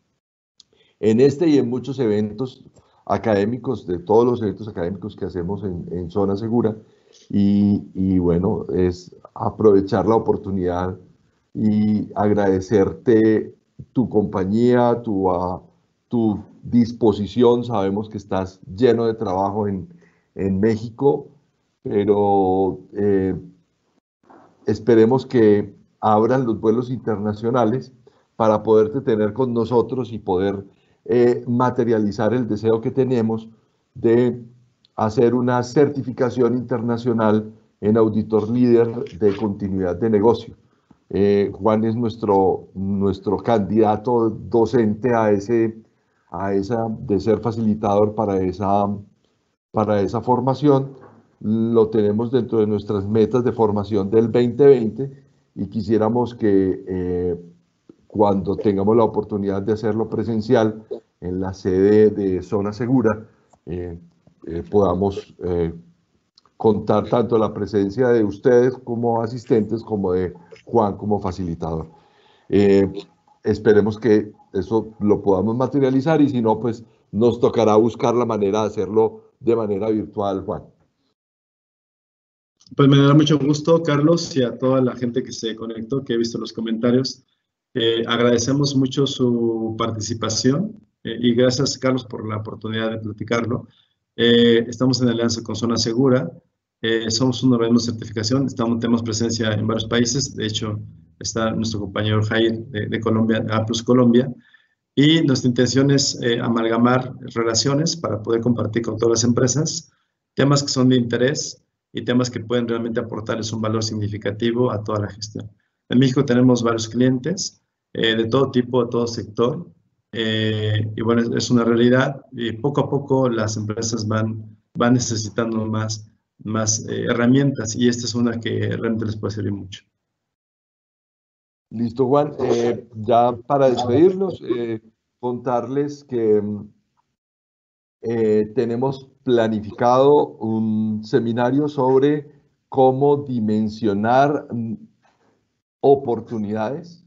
A: y en muchos eventos académicos, de todos los eventos académicos que hacemos en Zona Segura. Y bueno, es aprovechar la oportunidad y agradecerte tu compañía, tu disposición. Sabemos que estás lleno de trabajo en México pero esperemos que abran los vuelos internacionales para poderte tener con nosotros y poder materializar el deseo que tenemos de hacer una certificación internacional en auditor líder de continuidad de negocio. Juan es nuestro candidato docente de ser facilitador para esa formación. Lo tenemos dentro de nuestras metas de formación del 2020 y quisiéramos que cuando tengamos la oportunidad de hacerlo presencial en la sede de Zona Segura, podamos contar tanto la presencia de ustedes como asistentes como de Juan como facilitador. Esperemos que eso lo podamos materializar y si no, pues nos tocará buscar la manera de hacerlo de manera virtual, Juan.
B: Pues me da mucho gusto, Carlos, y a toda la gente que se conectó, que he visto los comentarios. Agradecemos mucho su participación y gracias, Carlos, por la oportunidad de platicarlo. Estamos en alianza con Zona Segura. Somos un organismo de certificación. Tenemos presencia en varios países. De hecho, está nuestro compañero Jair de Colombia, Plus Colombia. Y nuestra intención es amalgamar relaciones para poder compartir con todas las empresas temas que son de interés y temas que pueden realmente aportarles un valor significativo a toda la gestión. En México tenemos varios clientes de todo tipo, de todo sector, y bueno, es una realidad y poco a poco las empresas van necesitando más herramientas y esta es una que realmente les puede servir mucho.
A: Listo, Juan. Ya para despedirnos, contarles que tenemos planificado un seminario sobre cómo dimensionar oportunidades,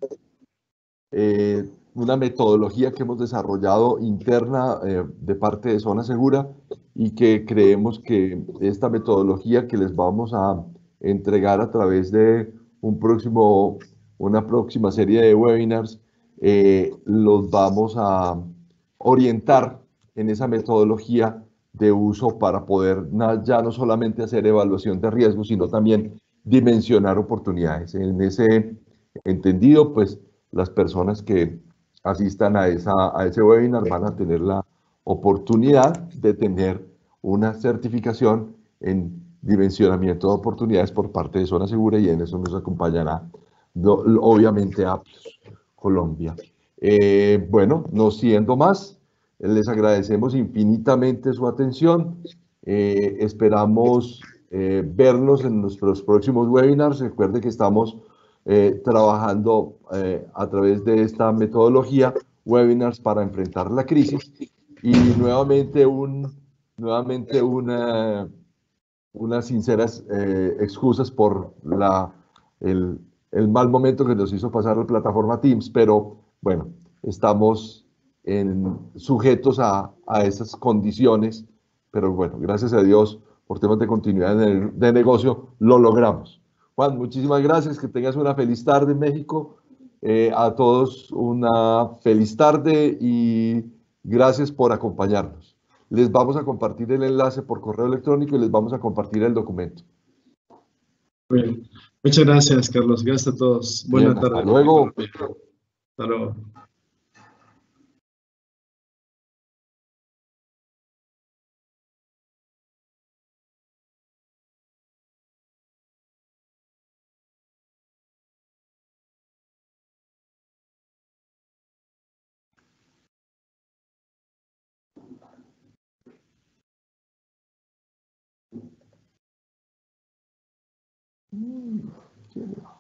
A: una metodología que hemos desarrollado interna de parte de Zona Segura y que creemos que esta metodología que les vamos a entregar a través de una próxima serie de webinars, los vamos a orientar en esa metodología de uso para poder ya no solamente hacer evaluación de riesgos, sino también dimensionar oportunidades. En ese entendido, pues las personas que asistan a ese webinar van a tener la oportunidad de tener una certificación en dimensionamiento de oportunidades por parte de Zona Segura y en eso nos acompañará obviamente Aplus Colombia. Bueno, no siendo más, les agradecemos infinitamente su atención. Esperamos vernos en nuestros próximos webinars. Recuerde que estamos trabajando a través de esta metodología, webinars para enfrentar la crisis. Y nuevamente unas sinceras excusas por el mal momento que nos hizo pasar la plataforma Teams, pero bueno, estamos sujetos a esas condiciones, pero bueno, gracias a Dios, por temas de continuidad de negocio, lo logramos. Juan, muchísimas gracias, que tengas una feliz tarde en México. A todos una feliz tarde y gracias por acompañarnos. Les vamos a compartir el enlace por correo electrónico y les vamos a compartir el documento.
B: Muy bien. Muchas gracias, Carlos. Gracias a todos. Buena
A: Bien,
B: tarde.
A: hasta luego.
B: Hasta luego.
A: Chévere.